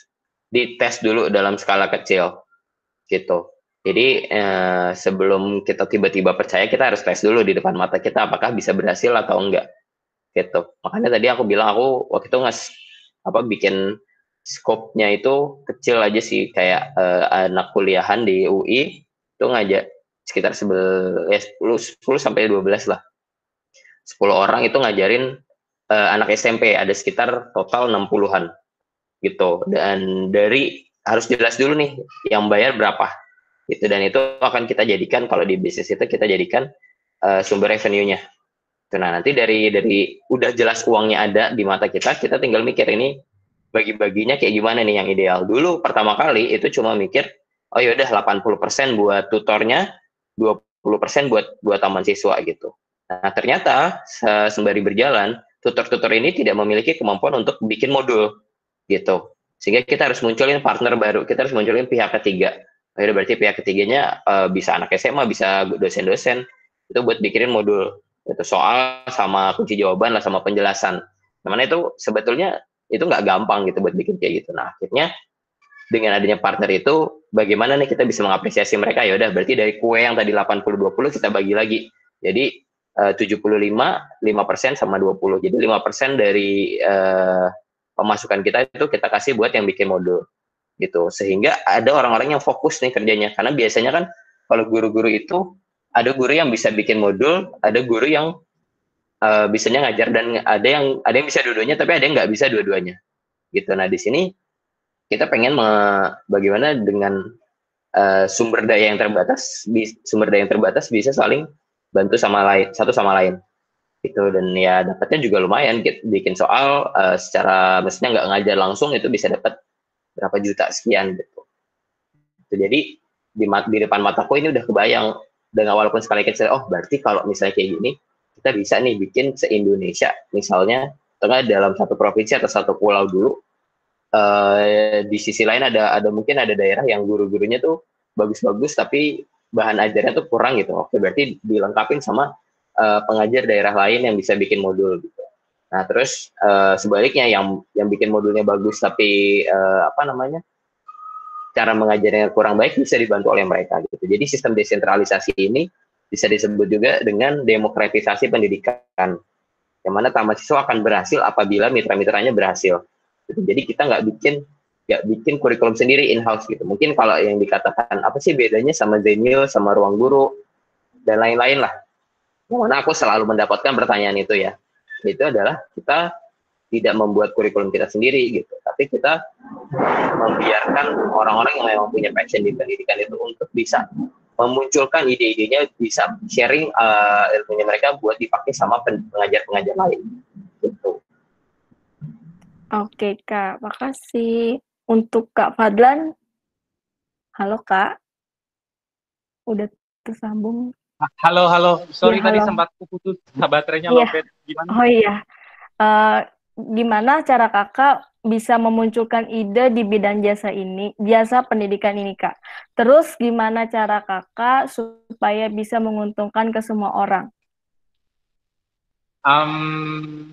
dites dulu dalam skala kecil gitu. Jadi eh, sebelum kita tiba-tiba percaya, kita harus tes dulu di depan mata kita apakah bisa berhasil atau enggak gitu. Makanya tadi aku bilang, aku waktu itu ngas apa bikin skopnya itu kecil aja sih, kayak eh, anak kuliahan di U I itu ngajak sekitar sebelas, sepuluh, sepuluh sampai dua belas lah. sepuluh orang itu ngajarin eh, anak S M P, ada sekitar total enam puluhan gitu. Dan dari harus jelas dulu nih yang bayar berapa gitu, dan itu akan kita jadikan, kalau di bisnis itu kita jadikan uh, sumber revenue-nya. Nah, nanti dari dari udah jelas uangnya ada di mata kita, kita tinggal mikir ini bagi-baginya kayak gimana nih yang ideal. Dulu pertama kali itu cuma mikir, oh yaudah delapan puluh persen buat tutornya, dua puluh persen buat buat taman siswa gitu. Nah, ternyata sembari berjalan, tutor-tutor ini tidak memiliki kemampuan untuk bikin modul gitu. Sehingga kita harus munculin partner baru, kita harus munculin pihak ketiga. Akhirnya berarti pihak ketiganya uh, bisa anak S M A, bisa dosen-dosen, itu buat bikinin modul. Itu soal sama kunci jawaban lah, sama penjelasan. Namanya itu sebetulnya itu nggak gampang gitu buat bikin kayak gitu. Nah, akhirnya dengan adanya partner itu, bagaimana nih kita bisa mengapresiasi mereka? Ya udah, berarti dari kue yang tadi delapan puluh dua puluh kita bagi lagi. Jadi uh, tujuh puluh lima, lima persen sama dua puluh. Jadi lima persen dari uh, pemasukan kita itu kita kasih buat yang bikin modul gitu, sehingga ada orang-orang yang fokus nih kerjanya. Karena biasanya kan kalau guru-guru itu ada guru yang bisa bikin modul, ada guru yang uh, bisanya ngajar, dan ada yang ada yang bisa dua-duanya, tapi ada yang nggak bisa dua-duanya gitu. Nah, di sini kita pengen me- bagaimana dengan uh, sumber daya yang terbatas, sumber daya yang terbatas bisa saling bantu sama lain, satu sama lain gitu. Dan ya dapatnya juga lumayan, bikin soal uh, secara mestinya nggak ngajar langsung itu bisa dapat berapa juta sekian gitu. Jadi di, di depan mataku ini udah kebayang, dengan walaupun sekali kecil, oh berarti kalau misalnya kayak gini kita bisa nih bikin se-Indonesia misalnya, tengah dalam satu provinsi atau satu pulau dulu. Uh, di sisi lain ada ada mungkin ada daerah yang guru-gurunya tuh bagus-bagus tapi bahan ajarnya tuh kurang gitu. Oke, berarti dilengkapin sama uh, pengajar daerah lain yang bisa bikin modul gitu. Nah, terus uh, sebaliknya yang yang bikin modulnya bagus tapi uh, apa namanya, cara mengajarnya kurang baik, bisa dibantu oleh mereka gitu. Jadi sistem desentralisasi ini bisa disebut juga dengan demokratisasi pendidikan, yang mana taman siswa akan berhasil apabila mitra-mitranya berhasil. Gitu. Jadi kita nggak bikin nggak bikin kurikulum sendiri in-house gitu. Mungkin kalau yang dikatakan apa sih bedanya sama Zenil, sama Ruang Guru dan lain-lain lah. Yang mana aku selalu mendapatkan pertanyaan itu ya. Itu adalah kita tidak membuat kurikulum kita sendiri gitu, tapi kita membiarkan orang-orang yang memang punya passion di pendidikan itu untuk bisa memunculkan ide-idenya, bisa sharing uh, ilmunya mereka buat dipakai sama pengajar-pengajar lain gitu. Oke Kak, makasih. Untuk Kak Fadlan, halo Kak, udah tersambung? Halo, halo. Sorry ya, tadi halo. sempat putus, baterainya Iya. lowbat. Gimana? Oh iya, uh, gimana cara kakak bisa memunculkan ide di bidang jasa ini, jasa pendidikan ini Kak? Terus gimana cara kakak supaya bisa menguntungkan ke semua orang? Um,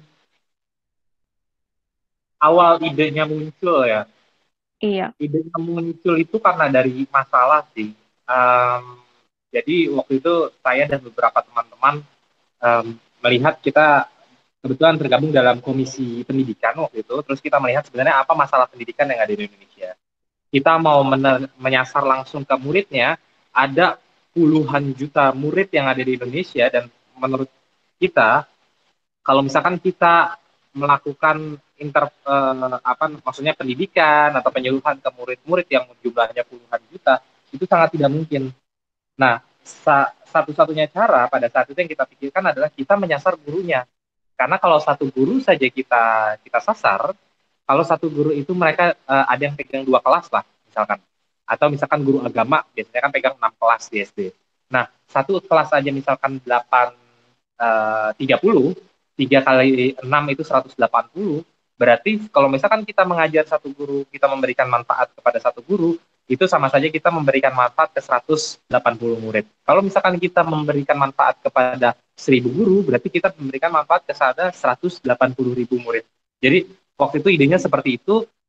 awal idenya muncul ya. Iya. Idenya muncul itu karena dari masalah sih. Um, jadi waktu itu saya dan beberapa teman-teman um, melihat, kita kebetulan tergabung dalam komisi pendidikan waktu itu, terus kita melihat sebenarnya apa masalah pendidikan yang ada di Indonesia. Kita mau menyasar langsung ke muridnya, ada puluhan juta murid yang ada di Indonesia, dan menurut kita, kalau misalkan kita melakukan inter eh, apa maksudnya pendidikan atau penyuluhan ke murid-murid yang jumlahnya puluhan juta, itu sangat tidak mungkin. Nah, sa satu-satunya cara pada saat itu yang kita pikirkan adalah kita menyasar gurunya. Karena kalau satu guru saja kita kita sasar, kalau satu guru itu mereka uh, ada yang pegang dua kelas lah, misalkan. Atau misalkan guru agama, biasanya kan pegang enam kelas di S D. Nah, satu kelas aja misalkan delapan, tiga puluh, tiga kali enam itu seratus delapan puluh, berarti kalau misalkan kita mengajar satu guru, kita memberikan manfaat kepada satu guru, itu sama saja kita memberikan manfaat ke seratus delapan puluh murid. Kalau misalkan kita memberikan manfaat kepada seribu guru, berarti kita memberikan manfaat kepada seratus delapan puluh ribu murid. Jadi waktu itu idenya seperti itu,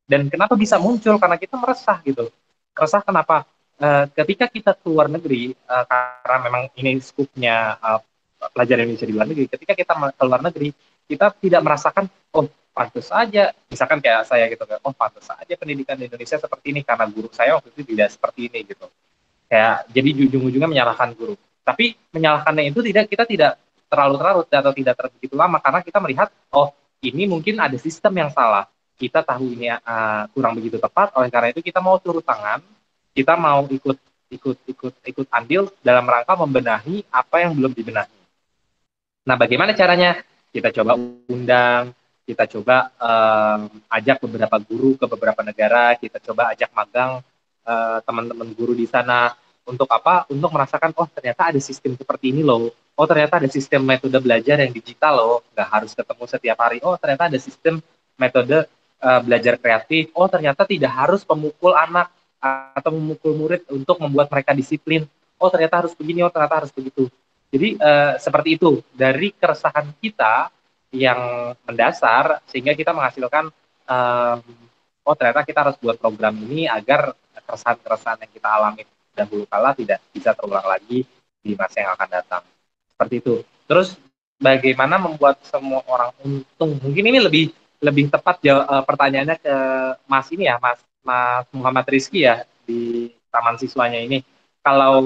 Dan kenapa bisa muncul? Karena kita meresah gitu. Resah kenapa? Eh, ketika kita keluar negeri, eh, karena memang ini skupnya eh, pelajar Indonesia di luar negeri, ketika kita keluar negeri, kita tidak merasakan, oh pantas saja, misalkan kayak saya gitu, oh pantas saja pendidikan di Indonesia seperti ini, karena guru saya waktu itu tidak seperti ini gitu. Kayak jadi ujung-ujungnya menyalahkan guru. Tapi menyalahkannya itu tidak, kita tidak terlalu terlarut atau tidak begitu lama, karena kita melihat, oh ini mungkin ada sistem yang salah. Kita tahu ini uh, kurang begitu tepat, oleh karena itu kita mau turun tangan, kita mau ikut ikut ikut ikut andil dalam rangka membenahi apa yang belum dibenahi. Nah, bagaimana caranya? Kita coba undang, kita coba um, ajak beberapa guru ke beberapa negara, kita coba ajak magang uh, teman-teman guru di sana. Untuk apa? Untuk merasakan, oh ternyata ada sistem seperti ini loh. Oh ternyata ada sistem metode belajar yang digital loh. Nggak harus ketemu setiap hari. Oh ternyata ada sistem metode uh, belajar kreatif. Oh ternyata tidak harus memukul anak atau memukul murid untuk membuat mereka disiplin. Oh ternyata harus begini, oh ternyata harus begitu. Jadi uh, seperti itu, dari keresahan kita yang mendasar, sehingga kita menghasilkan, um, oh ternyata kita harus buat program ini agar keresahan-keresahan yang kita alami dahulu kala tidak bisa terulang lagi di masa yang akan datang. Seperti itu. Terus bagaimana membuat semua orang untung? Mungkin ini lebih lebih tepat jawab, uh, pertanyaannya ke Mas ini ya, Mas, Mas Muhammad Rizky ya, di Taman Siswanya ini. Kalau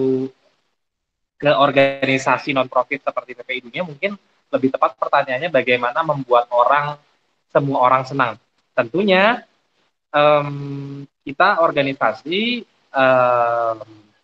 ke organisasi non-profit seperti P P I Dunia, mungkin lebih tepat pertanyaannya bagaimana membuat orang, semua orang senang. Tentunya um, kita organisasi, um,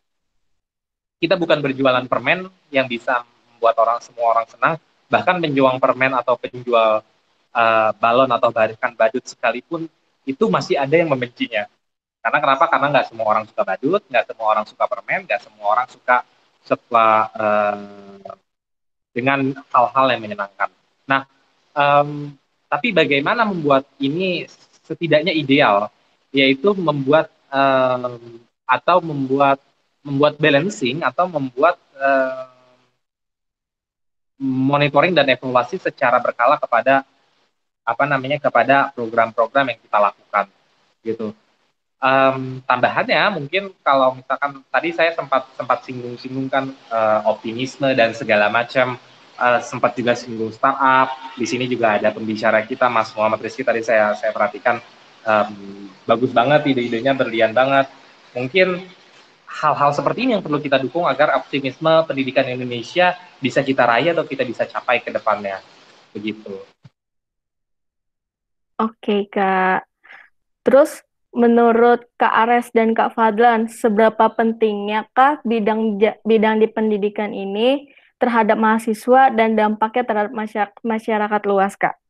kita bukan berjualan permen yang bisa membuat orang, semua orang senang, bahkan penjual permen atau penjual uh, balon atau bahkan badut sekalipun, itu masih ada yang membencinya. Karena kenapa? Karena nggak semua orang suka badut, nggak semua orang suka permen, nggak semua orang suka setelah uh, dengan hal-hal yang menyenangkan. Nah, um, tapi bagaimana membuat ini setidaknya ideal, yaitu membuat um, atau membuat membuat balancing atau membuat uh, monitoring dan evaluasi secara berkala kepada apa namanya kepada program-program yang kita lakukan, gitu. Um, tambahannya mungkin kalau misalkan tadi saya sempat sempat singgung-singgungkan uh, optimisme dan segala macam, uh, sempat juga singgung startup. Di sini juga ada pembicara kita Mas Muhammad Rizky, tadi saya saya perhatikan um, bagus banget, ide-idenya berlian banget. Mungkin hal-hal seperti ini yang perlu kita dukung agar optimisme pendidikan Indonesia bisa kita raih atau kita bisa capai ke depannya, begitu. Oke Kak, terus menurut Kak Ares dan Kak Fadlan, seberapa pentingnya Kak bidang bidang di pendidikan ini terhadap mahasiswa dan dampaknya terhadap masyarakat luas, Kak?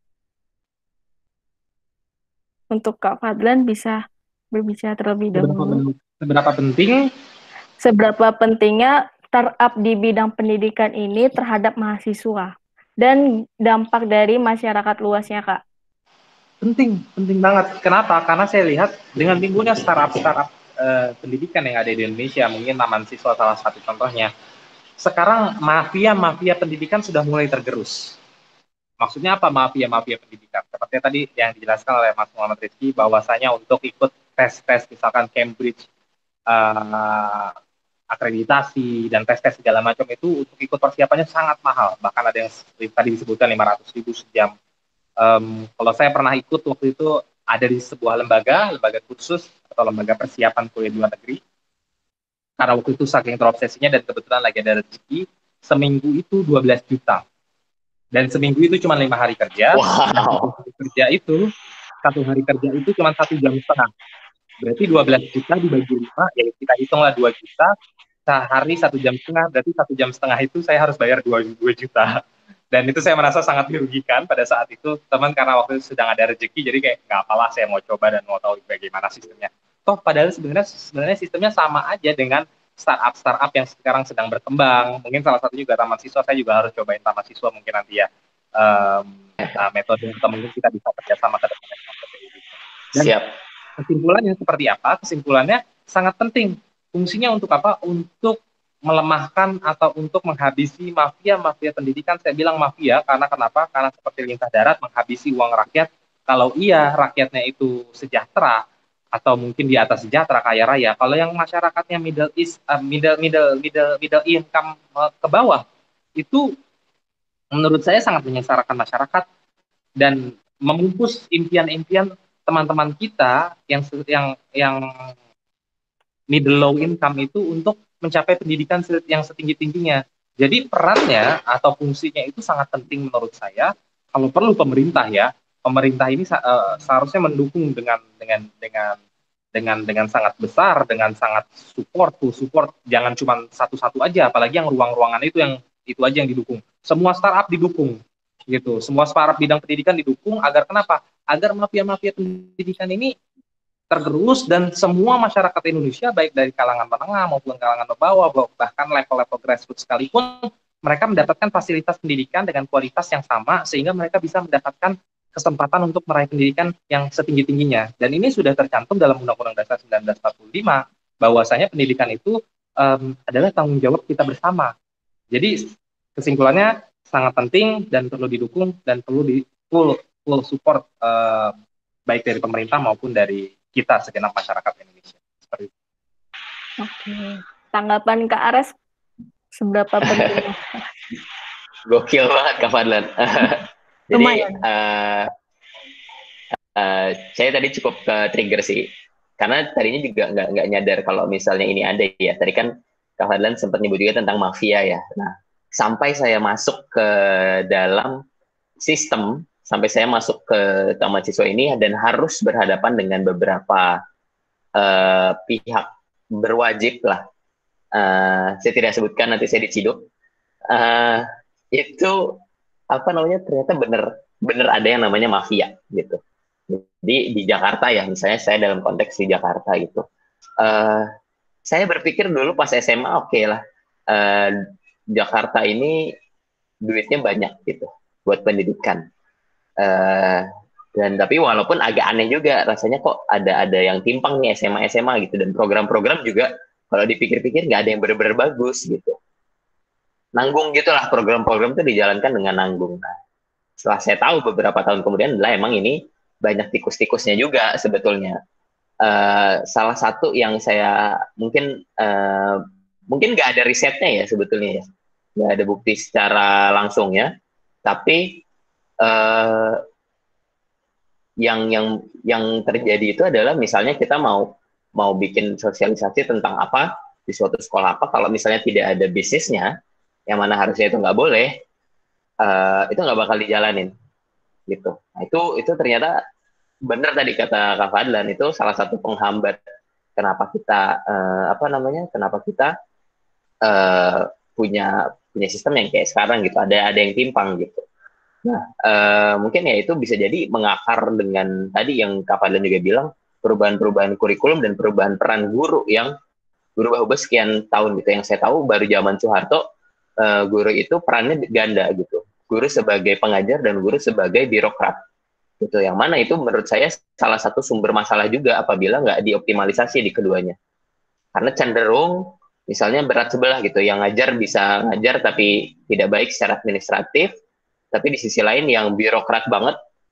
Untuk Kak Fadlan bisa berbicara terlebih dahulu. Seberapa penting? Seberapa pentingnya startup di bidang pendidikan ini terhadap mahasiswa dan dampak dari masyarakat luasnya, Kak? Penting, penting banget. Kenapa? Karena saya lihat dengan timbulnya startup-startup uh, pendidikan yang ada di Indonesia, mungkin Taman Siswa salah satu contohnya. Sekarang mafia-mafia pendidikan sudah mulai tergerus. Maksudnya apa mafia-mafia pendidikan? Seperti tadi yang dijelaskan oleh Mas Muhammad Rizky, bahwasanya untuk ikut tes-tes, misalkan Cambridge, uh, akreditasi, dan tes-tes segala macam itu, untuk ikut persiapannya sangat mahal. Bahkan ada yang tadi disebutkan lima ratus ribu sejam. Um, kalau saya pernah ikut waktu itu ada di sebuah lembaga, lembaga kursus atau lembaga persiapan kuliah di luar negeri. Karena waktu itu saking terobsesinya dan kebetulan lagi ada rezeki, seminggu itu dua belas juta. Dan seminggu itu cuma lima hari kerja. Wow. Satu hari kerja itu, satu hari kerja itu cuma satu jam setengah. Berarti dua belas juta dibagi lima, ya kita hitunglah dua juta. Sehari satu jam setengah, berarti satu jam setengah itu saya harus bayar dua juta. Dan itu saya merasa sangat dirugikan pada saat itu, teman, karena waktu itu sedang ada rezeki, jadi kayak nggak apalah, saya mau coba dan mau tahu bagaimana sistemnya. Toh padahal sebenarnya sebenarnya sistemnya sama aja dengan startup-startup yang sekarang sedang berkembang. Mungkin salah satu juga Taman Siswa, saya juga harus cobain Taman Siswa mungkin nanti ya. Um, uh, metode atau mungkin kita bisa kerjasama ke depannya. Dan siap. Kesimpulannya seperti apa? Kesimpulannya sangat penting. Fungsinya untuk apa? Untuk melemahkan atau untuk menghabisi mafia-mafia pendidikan. Saya bilang mafia karena kenapa? Karena seperti lintah darat menghabisi uang rakyat Kalau iya rakyatnya itu sejahtera atau mungkin di atas sejahtera kaya raya, kalau yang masyarakatnya middle is uh, middle middle middle middle income uh, ke bawah itu menurut saya sangat menyengsarakan masyarakat dan memupus impian-impian teman-teman kita yang yang yang middle low income itu untuk mencapai pendidikan yang setinggi-tingginya. Jadi perannya atau fungsinya itu sangat penting menurut saya. Kalau perlu pemerintah ya, pemerintah ini uh, seharusnya mendukung dengan dengan dengan dengan dengan sangat besar, dengan sangat support, full support. Jangan cuma satu-satu aja, apalagi yang ruang-ruangan itu yang itu aja yang didukung. Semua startup didukung, gitu. Semua startup bidang pendidikan didukung agar kenapa? Agar mafia-mafia pendidikan ini tergerus dan semua masyarakat Indonesia baik dari kalangan menengah maupun kalangan bawah bahkan level-level grassroots sekalipun mereka mendapatkan fasilitas pendidikan dengan kualitas yang sama sehingga mereka bisa mendapatkan kesempatan untuk meraih pendidikan yang setinggi-tingginya. Dan ini sudah tercantum dalam Undang-Undang Dasar seribu sembilan ratus empat puluh lima bahwasanya pendidikan itu um, adalah tanggung jawab kita bersama. Jadi kesimpulannya sangat penting dan perlu didukung dan perlu di full full support uh, baik dari pemerintah maupun dari kita segenap masyarakat Indonesia. Seperti itu. Oke, tanggapan Kak Ares seberapa penting? Gokil banget Kak Fadlan. Jadi uh, uh, saya tadi cukup ke trigger sih, karena tadinya juga nggak nggak nyadar kalau misalnya ini ada ya. Tadi kan Kak Fadlan sempat nyebut juga tentang mafia ya. Nah, sampai saya masuk ke dalam sistem, sampai saya masuk ke taman siswa ini dan harus berhadapan dengan beberapa uh, pihak berwajib lah. Uh, saya tidak sebutkan, nanti saya diciduk. Uh, itu apa namanya, ternyata bener bener ada yang namanya mafia gitu. Jadi di Jakarta ya, misalnya saya dalam konteks di Jakarta gitu. Uh, saya berpikir dulu pas S M A oke okay lah. Uh, Jakarta ini duitnya banyak gitu buat pendidikan. Uh, dan tapi walaupun agak aneh juga rasanya kok ada ada yang timpang nih S M A S M A gitu, dan program-program juga kalau dipikir-pikir nggak ada yang benar-benar bagus gitu, nanggung gitulah, program-program itu dijalankan dengan nanggung. Nah, setelah saya tahu beberapa tahun kemudian adalah emang ini banyak tikus-tikusnya juga sebetulnya. Uh, salah satu yang saya mungkin uh, mungkin nggak ada risetnya ya sebetulnya ya, nggak ada bukti secara langsung ya, tapi Uh, yang yang yang terjadi itu adalah misalnya kita mau mau bikin sosialisasi tentang apa di suatu sekolah apa, kalau misalnya tidak ada bisnisnya, yang mana harusnya itu nggak boleh, uh, itu nggak bakal dijalanin gitu. Nah, itu itu ternyata benar tadi kata Kak Fadlan, itu salah satu penghambat kenapa kita uh, apa namanya kenapa kita uh, punya punya sistem yang kayak sekarang gitu, ada ada yang timpang gitu. Nah, uh, mungkin ya itu bisa jadi mengakar dengan tadi yang Kak Fadlan juga bilang, perubahan-perubahan kurikulum dan perubahan peran guru yang berubah-ubah sekian tahun gitu. Yang saya tahu baru zaman Soeharto, uh, guru itu perannya ganda gitu. Guru sebagai pengajar dan guru sebagai birokrat gitu. Yang mana itu menurut saya salah satu sumber masalah juga apabila nggak dioptimalisasi di keduanya. Karena cenderung misalnya berat sebelah gitu, yang ngajar bisa ngajar tapi tidak baik secara administratif, tapi di sisi lain yang birokrat banget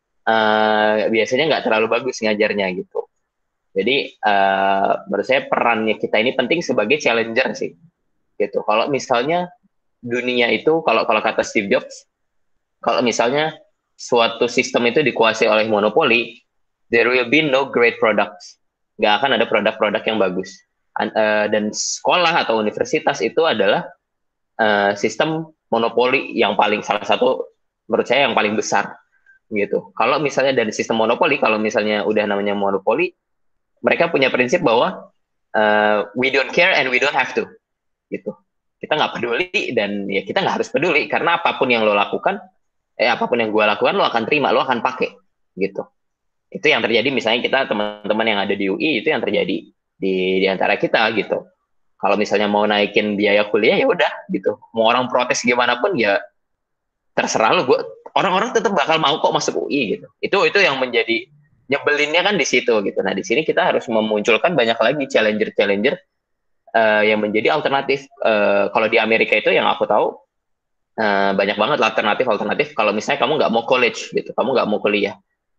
uh, biasanya nggak terlalu bagus ngajarnya gitu. Jadi uh, menurut saya perannya kita ini penting sebagai challenger sih gitu. Kalau misalnya dunia itu, kalau kalau kata Steve Jobs, kalau misalnya suatu sistem itu dikuasai oleh monopoli, there will be no great products, nggak akan ada produk-produk yang bagus. Uh, dan sekolah atau universitas itu adalah uh, sistem monopoli yang paling salah satu menurut saya yang paling besar gitu. Kalau misalnya dari sistem monopoli, kalau misalnya udah namanya monopoli, mereka punya prinsip bahwa uh, we don't care and we don't have to gitu. Kita nggak peduli dan ya kita nggak harus peduli, karena apapun yang lo lakukan, eh apapun yang gue lakukan lo akan terima, lo akan pakai gitu. Itu yang terjadi misalnya kita teman-teman yang ada di U I, itu yang terjadi di di antara kita gitu. Kalau misalnya mau naikin biaya kuliah ya udah gitu. Mau orang protes gimana pun ya terserah lo, gue orang-orang tetap bakal mau kok masuk U I gitu. Itu itu yang menjadi nyebelinnya kan di situ gitu. Nah di sini kita harus memunculkan banyak lagi challenger-challenger uh, yang menjadi alternatif. Uh, kalau di Amerika itu yang aku tahu uh, banyak banget alternatif-alternatif. Kalau misalnya kamu nggak mau college gitu, kamu nggak mau kuliah,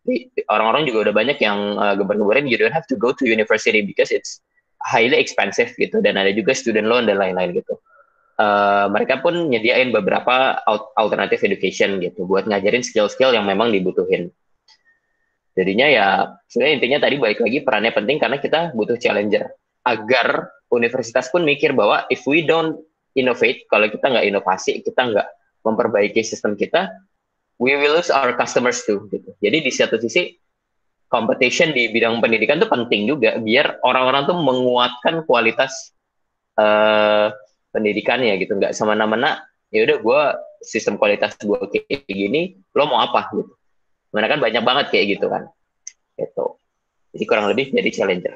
Jadi orang-orang juga udah banyak yang uh, gembar-gembarin you don't have to go to university because it's highly expensive gitu, dan ada juga student loan dan lain-lain gitu. Uh, mereka pun nyediain beberapa alternative education gitu buat ngajarin skill-skill yang memang dibutuhin. Jadinya ya sebenarnya intinya tadi balik lagi perannya penting karena kita butuh challenger agar universitas pun mikir bahwa if we don't innovate, kalau kita nggak inovasi, kita nggak memperbaiki sistem kita, we will lose our customers too gitu. Jadi di satu sisi competition di bidang pendidikan itu penting juga biar orang-orang tuh menguatkan kualitas uh, pendidikannya gitu, nggak semena-mena ya udah gue sistem kualitas gue kayak gini, lo mau apa gitu. Karena kan banyak banget kayak gitu kan. Gitu. Jadi kurang lebih jadi challenger.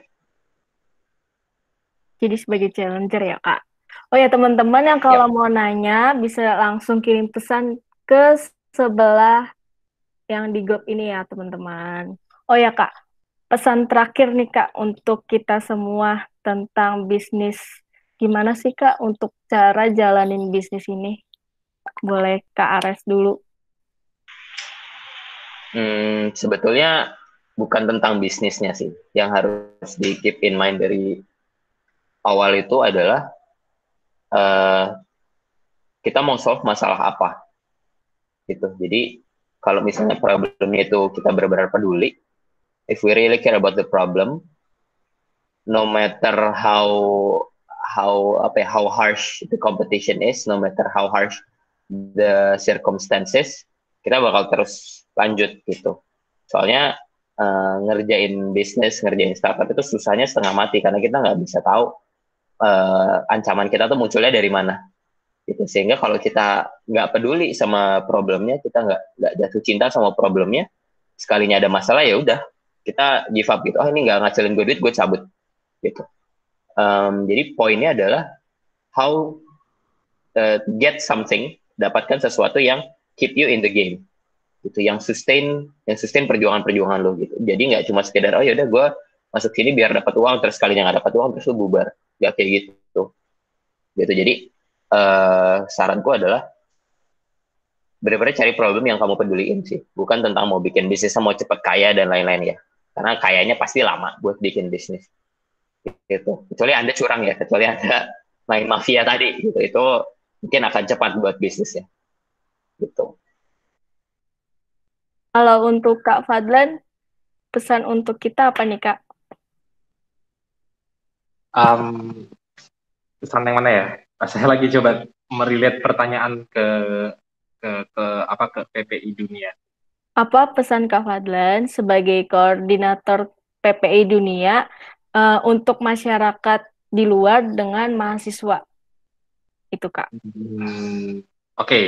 Jadi sebagai challenger ya, Kak. Oh ya, teman-teman yang kalau Yap. mau nanya bisa langsung kirim pesan ke sebelah yang di grup ini ya, teman-teman. Oh ya, Kak. Pesan terakhir nih, Kak, untuk kita semua tentang bisnis. Gimana sih, Kak, untuk cara jalanin bisnis ini? Boleh Kak Ares dulu. Hmm, sebetulnya bukan tentang bisnisnya sih. Yang harus di keep in mind dari awal itu adalah uh, kita mau solve masalah apa. Gitu. Jadi kalau misalnya problemnya itu kita benar-benar peduli, if we really care about the problem, no matter how how apa ya, how harsh the competition is, no matter how harsh the circumstances, kita bakal terus lanjut gitu. Soalnya uh, ngerjain bisnis, ngerjain startup itu susahnya setengah mati karena kita nggak bisa tahu uh, ancaman kita tuh munculnya dari mana. Gitu. Sehingga kalau kita nggak peduli sama problemnya, kita nggak nggak jatuh cinta sama problemnya, sekalinya ada masalah ya udah kita give up gitu. Oh ini nggak ngasilin gue duit, gue cabut gitu. Um, jadi poinnya adalah how uh, get something, dapatkan sesuatu yang keep you in the game, gitu, yang sustain, yang sustain perjuangan-perjuangan lo gitu. Jadi nggak cuma sekedar oh yaudah gue masuk sini biar dapat uang, terus sekalinya nggak dapat uang terus lo bubar, nggak kayak gitu. Gitu. Jadi uh, saranku adalah benar-benar cari problem yang kamu peduliin sih, bukan tentang mau bikin bisnis, mau cepet kaya dan lain-lain ya, karena kayanya pasti lama buat bikin bisnis. Gitu. Kecuali Anda curang ya, kecuali Anda main mafia tadi gitu, itu mungkin akan cepat buat bisnisnya. Gitu. Kalau untuk Kak Fadlan, pesan untuk kita apa nih, Kak? Um, pesan yang mana ya? Saya lagi coba merelate pertanyaan ke ke ke apa ke P P I Dunia. Apa pesan Kak Fadlan sebagai koordinator P P I Dunia uh, untuk masyarakat di luar dengan mahasiswa? Itu, Kak. Hmm, Oke, okay.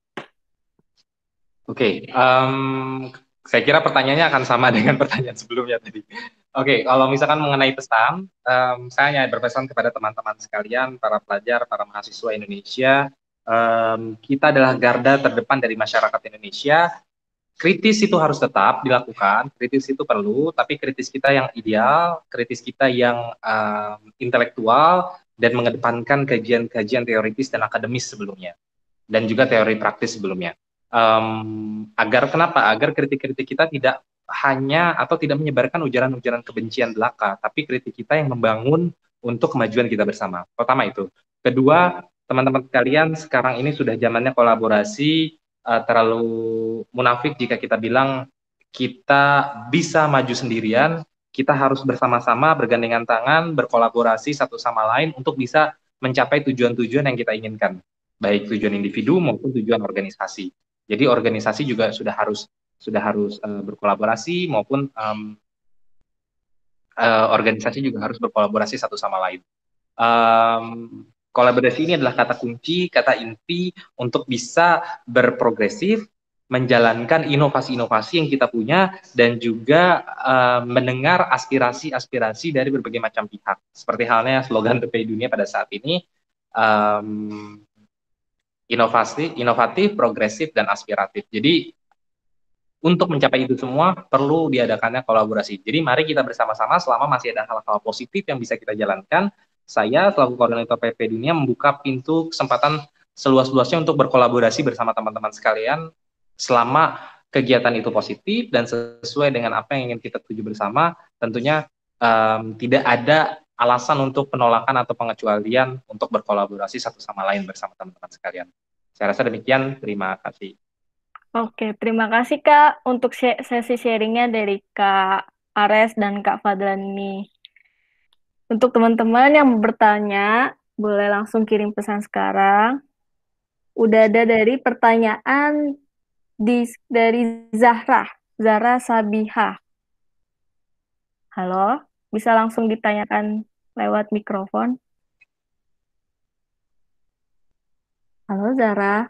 oke. Okay. Um, saya kira pertanyaannya akan sama dengan pertanyaan sebelumnya tadi. Oke, okay, kalau misalkan mengenai pesan, um, saya hanya berpesan kepada teman-teman sekalian, para pelajar, para mahasiswa Indonesia, um, kita adalah garda terdepan dari masyarakat Indonesia. Kritis itu harus tetap dilakukan, kritis itu perlu, tapi kritis kita yang ideal, kritis kita yang um, intelektual, dan mengedepankan kajian-kajian teoritis dan akademis sebelumnya, dan juga teori praktis sebelumnya. Um, agar kenapa? Agar kritik-kritik kita tidak hanya atau tidak menyebarkan ujaran-ujaran kebencian belaka, tapi kritik kita yang membangun untuk kemajuan kita bersama. Pertama itu. Kedua, teman-teman sekalian, sekarang ini sudah zamannya kolaborasi. Uh, terlalu munafik jika kita bilang kita bisa maju sendirian. Kita harus bersama-sama, bergandengan tangan, berkolaborasi satu sama lain untuk bisa mencapai tujuan-tujuan yang kita inginkan, baik tujuan individu maupun tujuan organisasi. Jadi organisasi juga sudah harus sudah harus uh, berkolaborasi maupun um, uh, organisasi juga harus berkolaborasi satu sama lain. Um, kolaborasi ini adalah kata kunci, kata inti untuk bisa berprogresif, menjalankan inovasi-inovasi yang kita punya, dan juga uh, mendengar aspirasi-aspirasi dari berbagai macam pihak. Seperti halnya slogan P P I Dunia pada saat ini, um, inovasi, inovatif, progresif, dan aspiratif. Jadi untuk mencapai itu semua perlu diadakannya kolaborasi. Jadi mari kita bersama-sama selama masih ada hal-hal positif yang bisa kita jalankan. Saya selaku koordinator P P I Dunia membuka pintu kesempatan seluas-luasnya untuk berkolaborasi bersama teman-teman sekalian selama kegiatan itu positif dan sesuai dengan apa yang ingin kita tuju bersama, tentunya um, tidak ada alasan untuk penolakan atau pengecualian untuk berkolaborasi satu sama lain bersama teman-teman sekalian. Saya rasa demikian, terima kasih. Oke, terima kasih Kak untuk sesi sharingnya dari Kak Ares dan Kak Fadlan ini. Untuk teman-teman yang bertanya, boleh langsung kirim pesan sekarang. Udah ada dari pertanyaan di, dari Zahra, Zahra Sabiha. Halo, bisa langsung ditanyakan lewat mikrofon. Halo Zahra.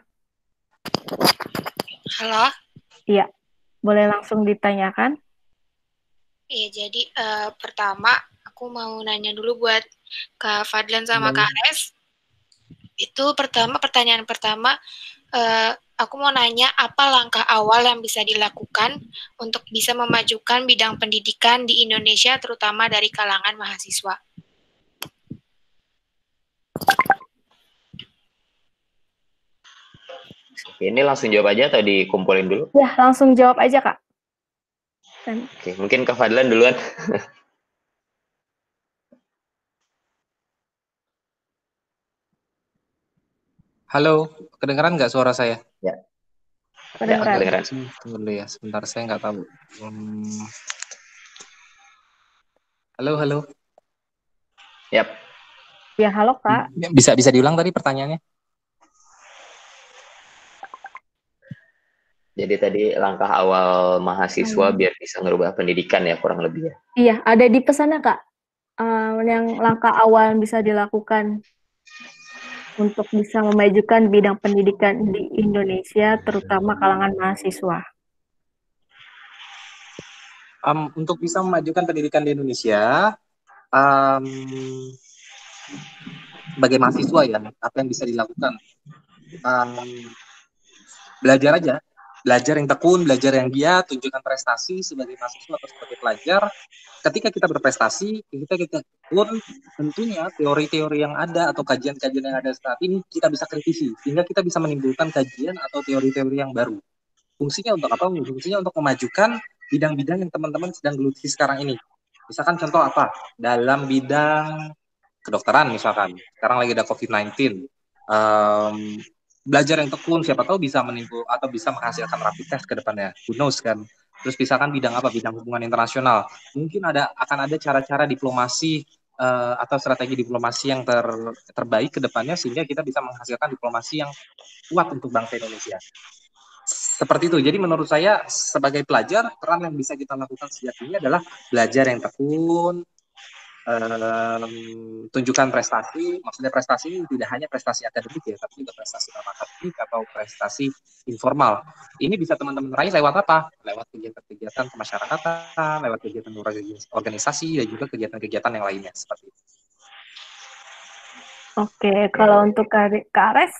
Halo. Iya, boleh langsung ditanyakan. Iya, jadi uh, pertama aku mau nanya dulu buat Kak Fadlan sama Kak Ares. Itu pertama, pertanyaan pertama, uh, aku mau nanya apa langkah awal yang bisa dilakukan untuk bisa memajukan bidang pendidikan di Indonesia, terutama dari kalangan mahasiswa. Ini langsung jawab aja atau dikumpulin dulu? Ya, langsung jawab aja, Kak. Dan... Oke, mungkin Kak Fadlan duluan. Halo, kedengeran nggak suara saya? Ya. Kedengeran. Ya, kedengeran. Tunggu dulu ya, sebentar saya nggak tahu. Hmm. Halo, halo. Yap. Ya, halo Kak. Bisa bisa diulang tadi pertanyaannya? Jadi tadi langkah awal mahasiswa hmm. biar bisa ngerubah pendidikan ya kurang lebih ya. Iya, ada di pesannya Kak. Uh, yang langkah awal yang bisa dilakukan untuk bisa memajukan bidang pendidikan di Indonesia, terutama kalangan mahasiswa. Um, untuk bisa memajukan pendidikan di Indonesia, um, sebagai mahasiswa ya, apa yang bisa dilakukan? Um, belajar aja. Belajar yang tekun, belajar yang giat, tunjukkan prestasi sebagai mahasiswa atau sebagai pelajar. Ketika kita berprestasi, kita kita pun tentunya teori-teori yang ada atau kajian-kajian yang ada saat ini kita bisa kritisi, sehingga kita bisa menimbulkan kajian atau teori-teori yang baru. Fungsinya untuk apa? Fungsinya untuk memajukan bidang-bidang yang teman-teman sedang geluti sekarang ini. Misalkan contoh apa? Dalam bidang kedokteran misalkan, sekarang lagi ada covid sembilan belas. Um, belajar yang tekun, siapa tahu bisa menimbul atau bisa menghasilkan rapid test ke depannya. Who knows kan? Terus misalkan bidang apa? Bidang hubungan internasional. Mungkin ada akan ada cara-cara diplomasi uh, atau strategi diplomasi yang ter, terbaik ke depannya sehingga kita bisa menghasilkan diplomasi yang kuat untuk bangsa Indonesia. Seperti itu. Jadi menurut saya sebagai pelajar, peran yang bisa kita lakukan sejak ini adalah belajar yang tekun, Um, tunjukkan prestasi, maksudnya prestasi ini tidak hanya prestasi akademik ya, tapi juga prestasi non akademik atau prestasi informal. Ini bisa teman-teman raih lewat apa? Lewat kegiatan-kegiatan kemasyarakatan, lewat kegiatan organisasi dan juga kegiatan-kegiatan yang lainnya seperti itu. Oke, kalau untuk Kak Ares?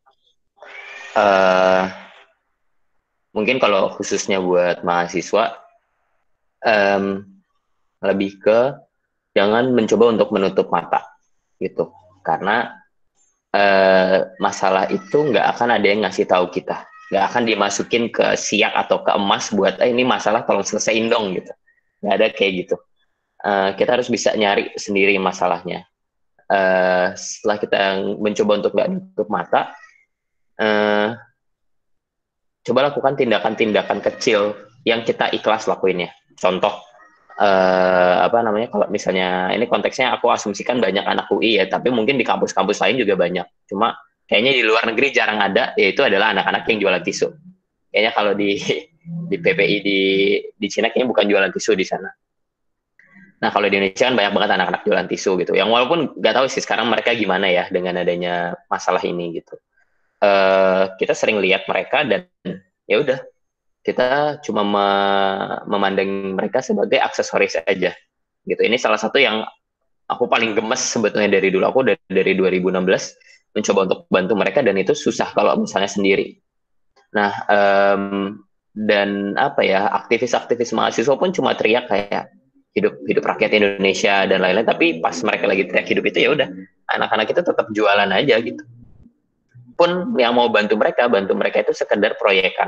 Uh, mungkin kalau khususnya buat mahasiswa, um, lebih ke jangan mencoba untuk menutup mata gitu, karena eh, masalah itu nggak akan ada yang ngasih tahu kita, nggak akan dimasukin ke siak atau ke emas buat eh, ini masalah tolong selesaiin dong gitu, nggak ada kayak gitu. Eh, kita harus bisa nyari sendiri masalahnya. Eh, setelah kita mencoba untuk nggak menutup mata, eh, coba lakukan tindakan-tindakan kecil yang kita ikhlas lakuinnya. Contoh, Uh, apa namanya, kalau misalnya ini konteksnya aku asumsikan banyak anak U I ya, tapi mungkin di kampus-kampus lain juga banyak, cuma kayaknya di luar negeri jarang ada, yaitu adalah anak-anak yang jualan tisu. Kayaknya kalau di di P P I di di Cina kayaknya bukan jualan tisu di sana. Nah kalau di Indonesia kan banyak banget anak-anak jualan tisu gitu, yang walaupun nggak tahu sih sekarang mereka gimana ya dengan adanya masalah ini gitu. Uh, kita sering lihat mereka dan ya udah, kita cuma me- memandang mereka sebagai aksesoris aja gitu. Ini salah satu yang aku paling gemes sebetulnya dari dulu. Aku dari, dari dua ribu enam belas mencoba untuk bantu mereka dan itu susah kalau misalnya sendiri. Nah, um, dan apa ya, aktivis-aktivis mahasiswa pun cuma teriak kayak hidup hidup rakyat Indonesia dan lain-lain, tapi pas mereka lagi teriak hidup itu ya udah, anak-anak itu tetap jualan aja gitu. Pun yang mau bantu mereka, bantu mereka itu sekedar proyekan.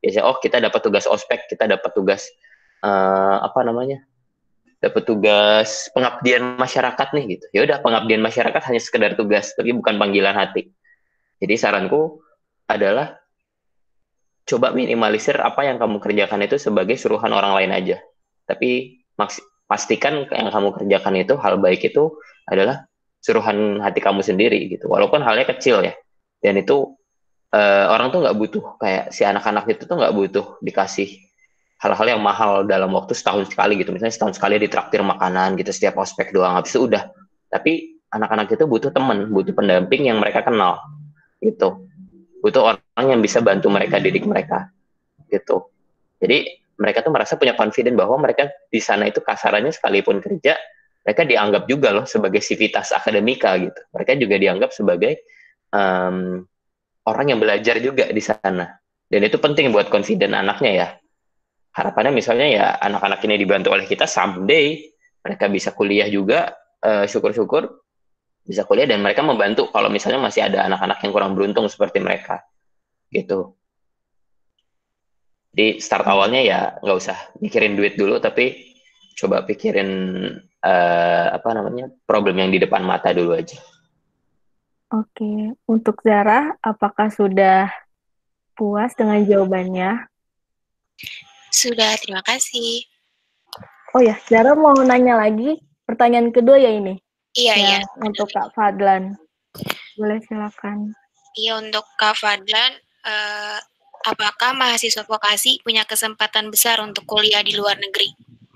Biasanya oh kita dapat tugas ospek, kita dapat tugas uh, apa namanya? dapat tugas pengabdian masyarakat nih gitu. Ya udah, pengabdian masyarakat hanya sekedar tugas, tapi bukan panggilan hati. Jadi saranku adalah coba minimalisir apa yang kamu kerjakan itu sebagai suruhan orang lain aja. Tapi maks- pastikan yang kamu kerjakan itu, hal baik itu adalah suruhan hati kamu sendiri gitu. Walaupun halnya kecil ya. Dan itu uh, orang tuh nggak butuh, kayak si anak-anak itu tuh nggak butuh dikasih hal-hal yang mahal dalam waktu setahun sekali gitu. Misalnya setahun sekali ditraktir makanan gitu setiap ospek doang, habis itu udah. Tapi anak-anak itu butuh teman, butuh pendamping yang mereka kenal gitu. Butuh orang yang bisa bantu mereka, didik mereka gitu. Jadi mereka tuh merasa punya confidence bahwa mereka di sana itu kasarannya sekalipun kerja, mereka dianggap juga loh sebagai sivitas akademika gitu. Mereka juga dianggap sebagai um, orang yang belajar juga di sana. Dan itu penting buat confidence anaknya ya. Harapannya misalnya ya anak-anak ini dibantu oleh kita, someday mereka bisa kuliah juga, uh, syukur-syukur bisa kuliah, dan mereka membantu kalau misalnya masih ada anak-anak yang kurang beruntung seperti mereka gitu. Jadi start awalnya ya nggak usah mikirin duit dulu, tapi coba pikirin uh, apa namanya problem yang di depan mata dulu aja. Oke, untuk Zara, apakah sudah puas dengan jawabannya? Sudah, terima kasih. Oh ya, Zara mau nanya lagi, pertanyaan kedua ya ini? Iya, ya, iya. Untuk Kak Fadlan. Boleh silakan. Iya, untuk Kak Fadlan, uh, apakah mahasiswa vokasi punya kesempatan besar untuk kuliah di luar negeri?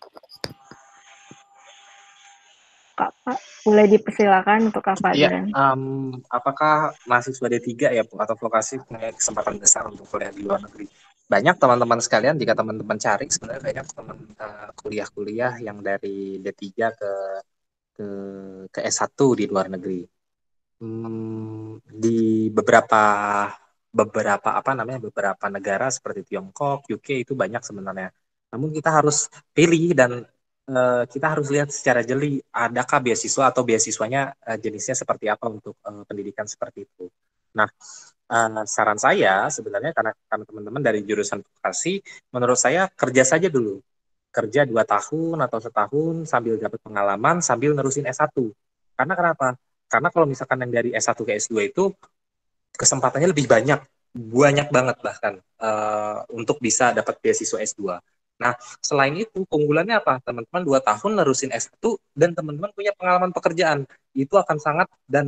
Kak, Pak, boleh dipersilakan untuk Kak Fadlan. Iya, um, apakah mahasiswa D tiga ya atau vokasi punya kesempatan besar untuk kuliah di luar negeri? Banyak teman-teman sekalian, jika teman-teman cari sebenarnya banyak teman uh, kuliah-kuliah yang dari D tiga ke ke ke S satu di luar negeri. Hmm, di beberapa beberapa apa namanya beberapa negara seperti Tiongkok, U K itu banyak sebenarnya. Namun kita harus pilih dan uh, kita harus lihat secara jeli adakah beasiswa atau beasiswanya uh, jenisnya seperti apa untuk uh, pendidikan seperti itu. Nah, uh, saran saya sebenarnya karena karena teman-teman dari jurusan vokasi, menurut saya kerja saja dulu. Kerja dua tahun atau setahun sambil dapat pengalaman sambil nerusin S satu. Karena kenapa? Karena kalau misalkan yang dari S satu ke S dua itu kesempatannya lebih banyak, banyak banget bahkan uh, untuk bisa dapat beasiswa S dua. Nah, selain itu keunggulannya apa? Teman-teman dua tahun nerusin S satu dan teman-teman punya pengalaman pekerjaan. Itu akan sangat dan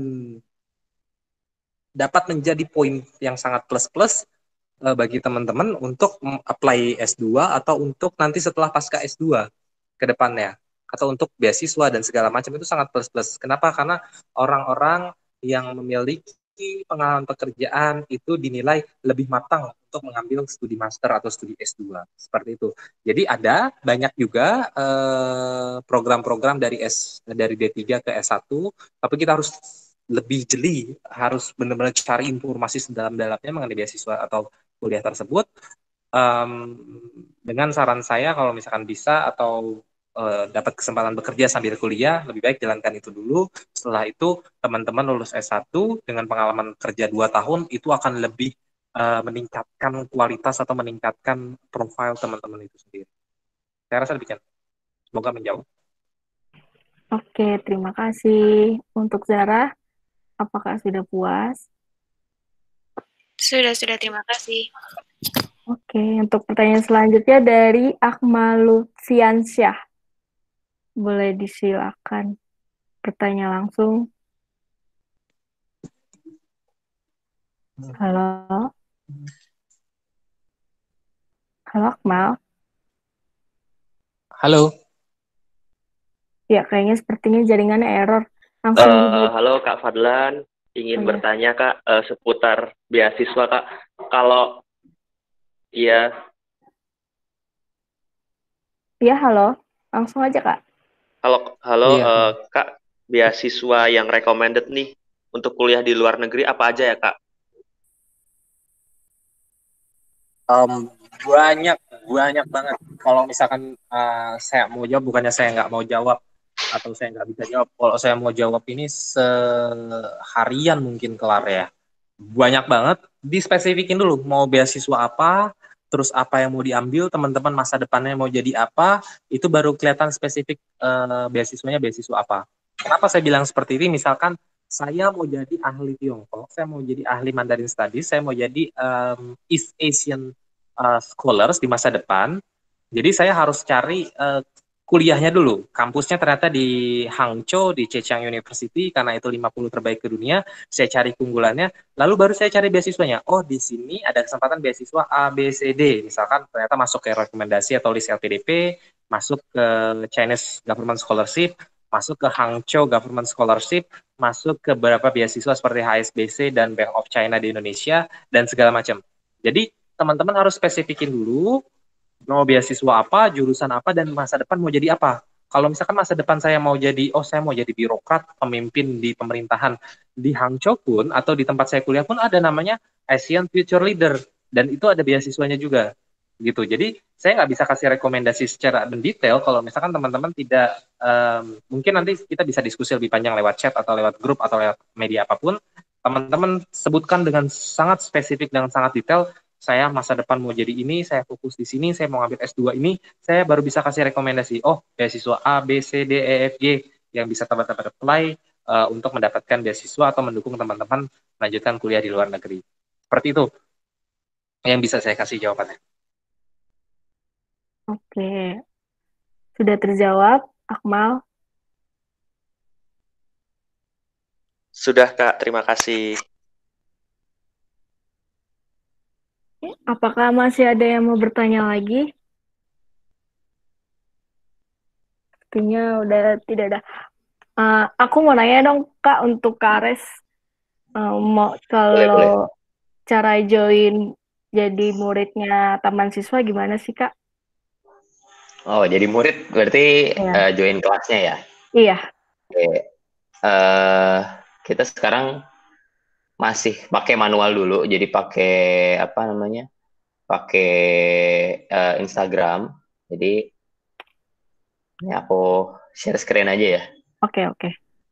dapat menjadi poin yang sangat plus-plus uh, bagi teman-teman untuk apply S dua atau untuk nanti setelah pasca S dua ke depannya, atau untuk beasiswa dan segala macam itu sangat plus-plus. Kenapa? Karena orang-orang yang memiliki pengalaman pekerjaan itu dinilai lebih matang untuk mengambil studi master atau studi S dua. Seperti itu. Jadi ada banyak juga eh, program-program dari S dari D tiga ke S satu, tapi kita harus lebih jeli, harus benar-benar cari informasi sedalam-dalamnya mengenai beasiswa atau kuliah tersebut. Um, dengan saran saya kalau misalkan bisa atau uh, dapat kesempatan bekerja sambil kuliah, lebih baik jalankan itu dulu. Setelah itu teman-teman lulus S satu dengan pengalaman kerja dua tahun itu akan lebih uh, meningkatkan kualitas atau meningkatkan profil teman-teman itu sendiri. Saya rasa demikian. Semoga menjawab. Oke, terima kasih. Untuk Zara, apakah sudah puas? Sudah, sudah, terima kasih. Oke, untuk pertanyaan selanjutnya dari Akmalu Siansyah. Boleh disilakan bertanya langsung. Halo? Halo, Akmal? Halo. Ya, kayaknya sepertinya jaringannya error. Langsung uh, halo Kak Fadlan, ingin oh, bertanya Kak uh, seputar beasiswa Kak. Kalau iya. Iya, halo. Langsung aja Kak. Halo, halo iya. uh, Kak, beasiswa yang recommended nih untuk kuliah di luar negeri apa aja ya Kak? Um, banyak, banyak banget. Kalau misalkan uh, saya mau jawab, bukannya saya nggak mau jawab atau saya nggak bisa jawab. Kalau saya mau jawab ini seharian mungkin kelar ya. Banyak banget. Dispesifikin dulu mau beasiswa apa, terus apa yang mau diambil, teman-teman masa depannya mau jadi apa, itu baru kelihatan spesifik uh, beasiswanya beasiswa apa. Kenapa saya bilang seperti ini? Misalkan saya mau jadi ahli Tiongkok, saya mau jadi ahli Mandarin Studies, saya mau jadi um, East Asian uh, Scholars di masa depan. Jadi saya harus cari uh, kuliahnya dulu. Kampusnya ternyata di Hangzhou, di Zhejiang University, karena itu lima puluh terbaik ke dunia. Saya cari keunggulannya, lalu baru saya cari beasiswanya. Oh, di sini ada kesempatan beasiswa A, B, C, D. Misalkan ternyata masuk ke rekomendasi atau list L P D P, masuk ke Chinese Government Scholarship, masuk ke Hangzhou Government Scholarship, masuk ke beberapa beasiswa seperti H S B C dan Bank of China di Indonesia, dan segala macam. Jadi, teman-teman harus spesifikin dulu, mau beasiswa apa, jurusan apa, dan masa depan mau jadi apa. Kalau misalkan masa depan saya mau jadi, oh saya mau jadi birokrat, pemimpin di pemerintahan di Hangzhou pun, atau di tempat saya kuliah pun ada namanya Asian Future Leader, dan itu ada beasiswanya juga. Gitu. Jadi saya nggak bisa kasih rekomendasi secara mendetail kalau misalkan teman-teman tidak, um, mungkin nanti kita bisa diskusi lebih panjang lewat chat atau lewat grup atau lewat media apapun, teman-teman sebutkan dengan sangat spesifik, dengan sangat detail, saya masa depan mau jadi ini, saya fokus di sini, saya mau ambil S dua ini, saya baru bisa kasih rekomendasi, oh beasiswa A, B, C, D, E, F, G, yang bisa teman-teman apply uh, untuk mendapatkan beasiswa atau mendukung teman-teman melanjutkan kuliah di luar negeri. Seperti itu yang bisa saya kasih jawabannya. Oke, sudah terjawab, Akmal? Sudah, Kak. Terima kasih. Apakah masih ada yang mau bertanya lagi? Sepertinya udah tidak ada. Uh, aku mau nanya dong, Kak, untuk Kak Ares. Uh, mau, kalau Boleh, boleh. cara join jadi muridnya Taman Siswa gimana sih, Kak? Oh, jadi murid berarti Iya. uh, join kelasnya ya? Iya. Oke. Uh, kita sekarang masih pakai manual dulu, jadi pakai apa namanya? Pakai uh, Instagram. Jadi ini aku share screen aja ya. Oke, oke.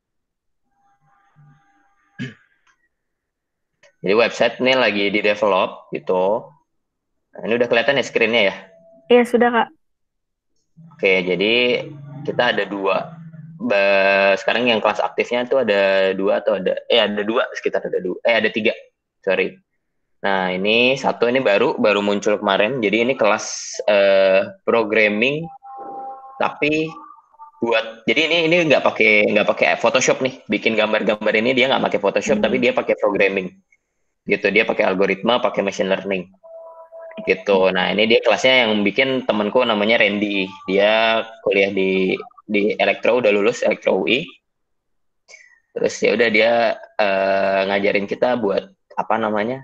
Jadi website ini lagi di develop gitu. Nah, ini udah kelihatan ya screen-nya ya? Iya, sudah, Kak. Oke, jadi kita ada dua. Ba- sekarang yang kelas aktifnya tuh ada dua atau ada eh ada dua sekitar ada dua eh ada tiga sorry. Nah ini satu ini baru baru muncul kemarin. Jadi ini kelas eh, programming tapi buat jadi ini ini nggak pakai nggak pakai Photoshop nih, bikin gambar-gambar ini dia nggak pakai Photoshop, Hmm. tapi dia pakai programming gitu, dia pakai algoritma, pakai machine learning gitu. Nah ini dia kelasnya yang bikin temanku namanya Randy, dia kuliah di di elektro, udah lulus elektro U I. Terus ya udah dia uh, ngajarin kita buat apa namanya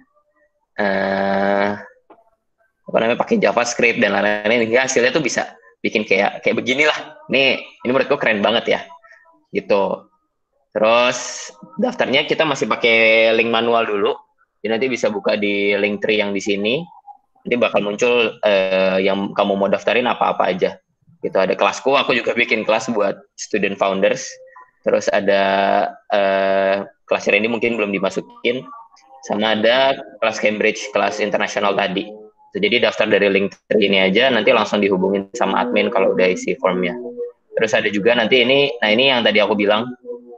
uh, apa namanya pakai JavaScript dan lain-lain, hingga hasilnya tuh bisa bikin kayak kayak beginilah. Nih ini menurutku keren banget ya gitu. Terus daftarnya kita masih pakai link manual dulu, jadi nanti bisa buka di link tree yang di sini, nanti bakal muncul uh, yang kamu mau daftarin apa-apa aja gitu. Ada kelasku, aku juga bikin kelas buat student founders. Terus ada uh, kelas Randy mungkin belum dimasukin, sama ada kelas Cambridge, kelas internasional tadi. Jadi daftar dari link ini aja, nanti langsung dihubungin sama admin kalau udah isi formnya. Terus ada juga nanti ini, nah ini yang tadi aku bilang,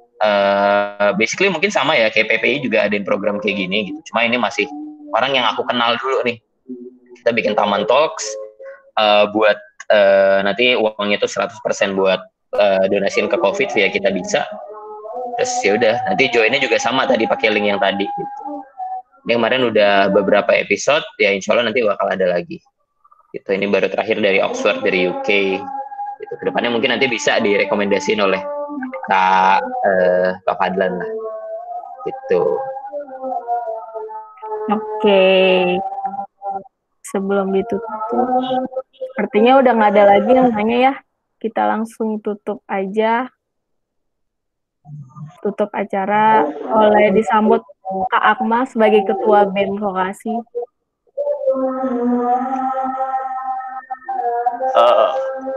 uh, basically mungkin sama ya, kayak P P I juga ada program kayak gini gitu. Cuma ini masih orang yang aku kenal dulu nih. Kita bikin Taman Talks, uh, buat uh, nanti uangnya itu seratus persen buat uh, donasiin ke COVID via Kita Bisa. Terus ya udah, nanti joinnya juga sama tadi pakai link yang tadi gitu. Ini kemarin udah beberapa episode, ya insya Allah nanti bakal ada lagi gitu. Ini baru terakhir dari Oxford, dari U K gitu. Kedepannya mungkin nanti bisa direkomendasiin oleh Kak uh, Kak Fadlan lah gitu. Oke. Sebelum ditutup, artinya udah nggak ada lagi yang nanya ya. Kita langsung tutup aja. Tutup acara oleh disambut Kak Akmal sebagai Ketua B E M Vokasi. Uh,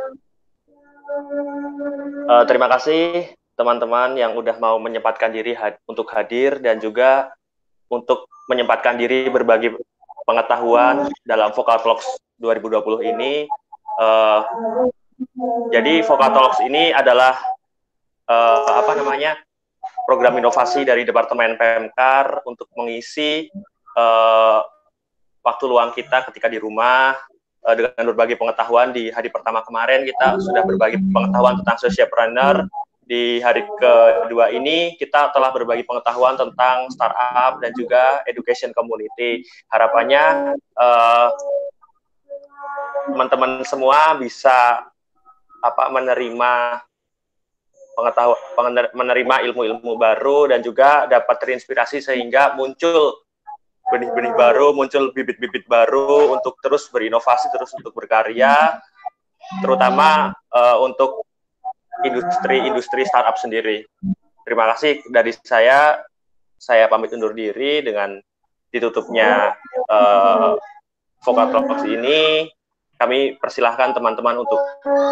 uh, terima kasih teman-teman yang udah mau menyempatkan diri had- untuk hadir dan juga untuk menyempatkan diri berbagi pengetahuan dalam Vokal Talks dua ribu dua puluh ini. Uh, jadi Vokal Talks ini adalah uh, apa namanya program inovasi dari Departemen Pemkar untuk mengisi uh, waktu luang kita ketika di rumah uh, dengan berbagi pengetahuan. Di hari pertama kemarin kita sudah berbagi pengetahuan tentang socialpreneur. Di hari kedua ini kita telah berbagi pengetahuan tentang startup dan juga education community. Harapannya uh, teman-teman semua bisa apa menerima pengetahuan, menerima ilmu-ilmu baru dan juga dapat terinspirasi sehingga muncul benih-benih baru, muncul bibit-bibit baru untuk terus berinovasi, terus untuk berkarya, terutama uh, untuk industri-industri startup sendiri. Terima kasih dari saya. Saya pamit undur diri dengan ditutupnya uh, Vokal Talks ini. Kami persilahkan teman-teman untuk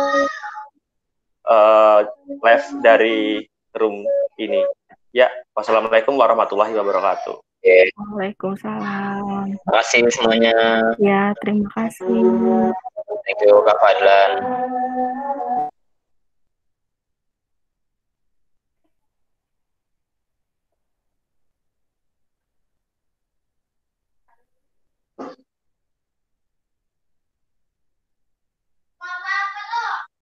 uh, live dari room ini. Ya, wassalamualaikum warahmatullahi wabarakatuh. Okay. Waalaikumsalam. Terima kasih semuanya. Ya, terima kasih. Thank you Kak Fadlan.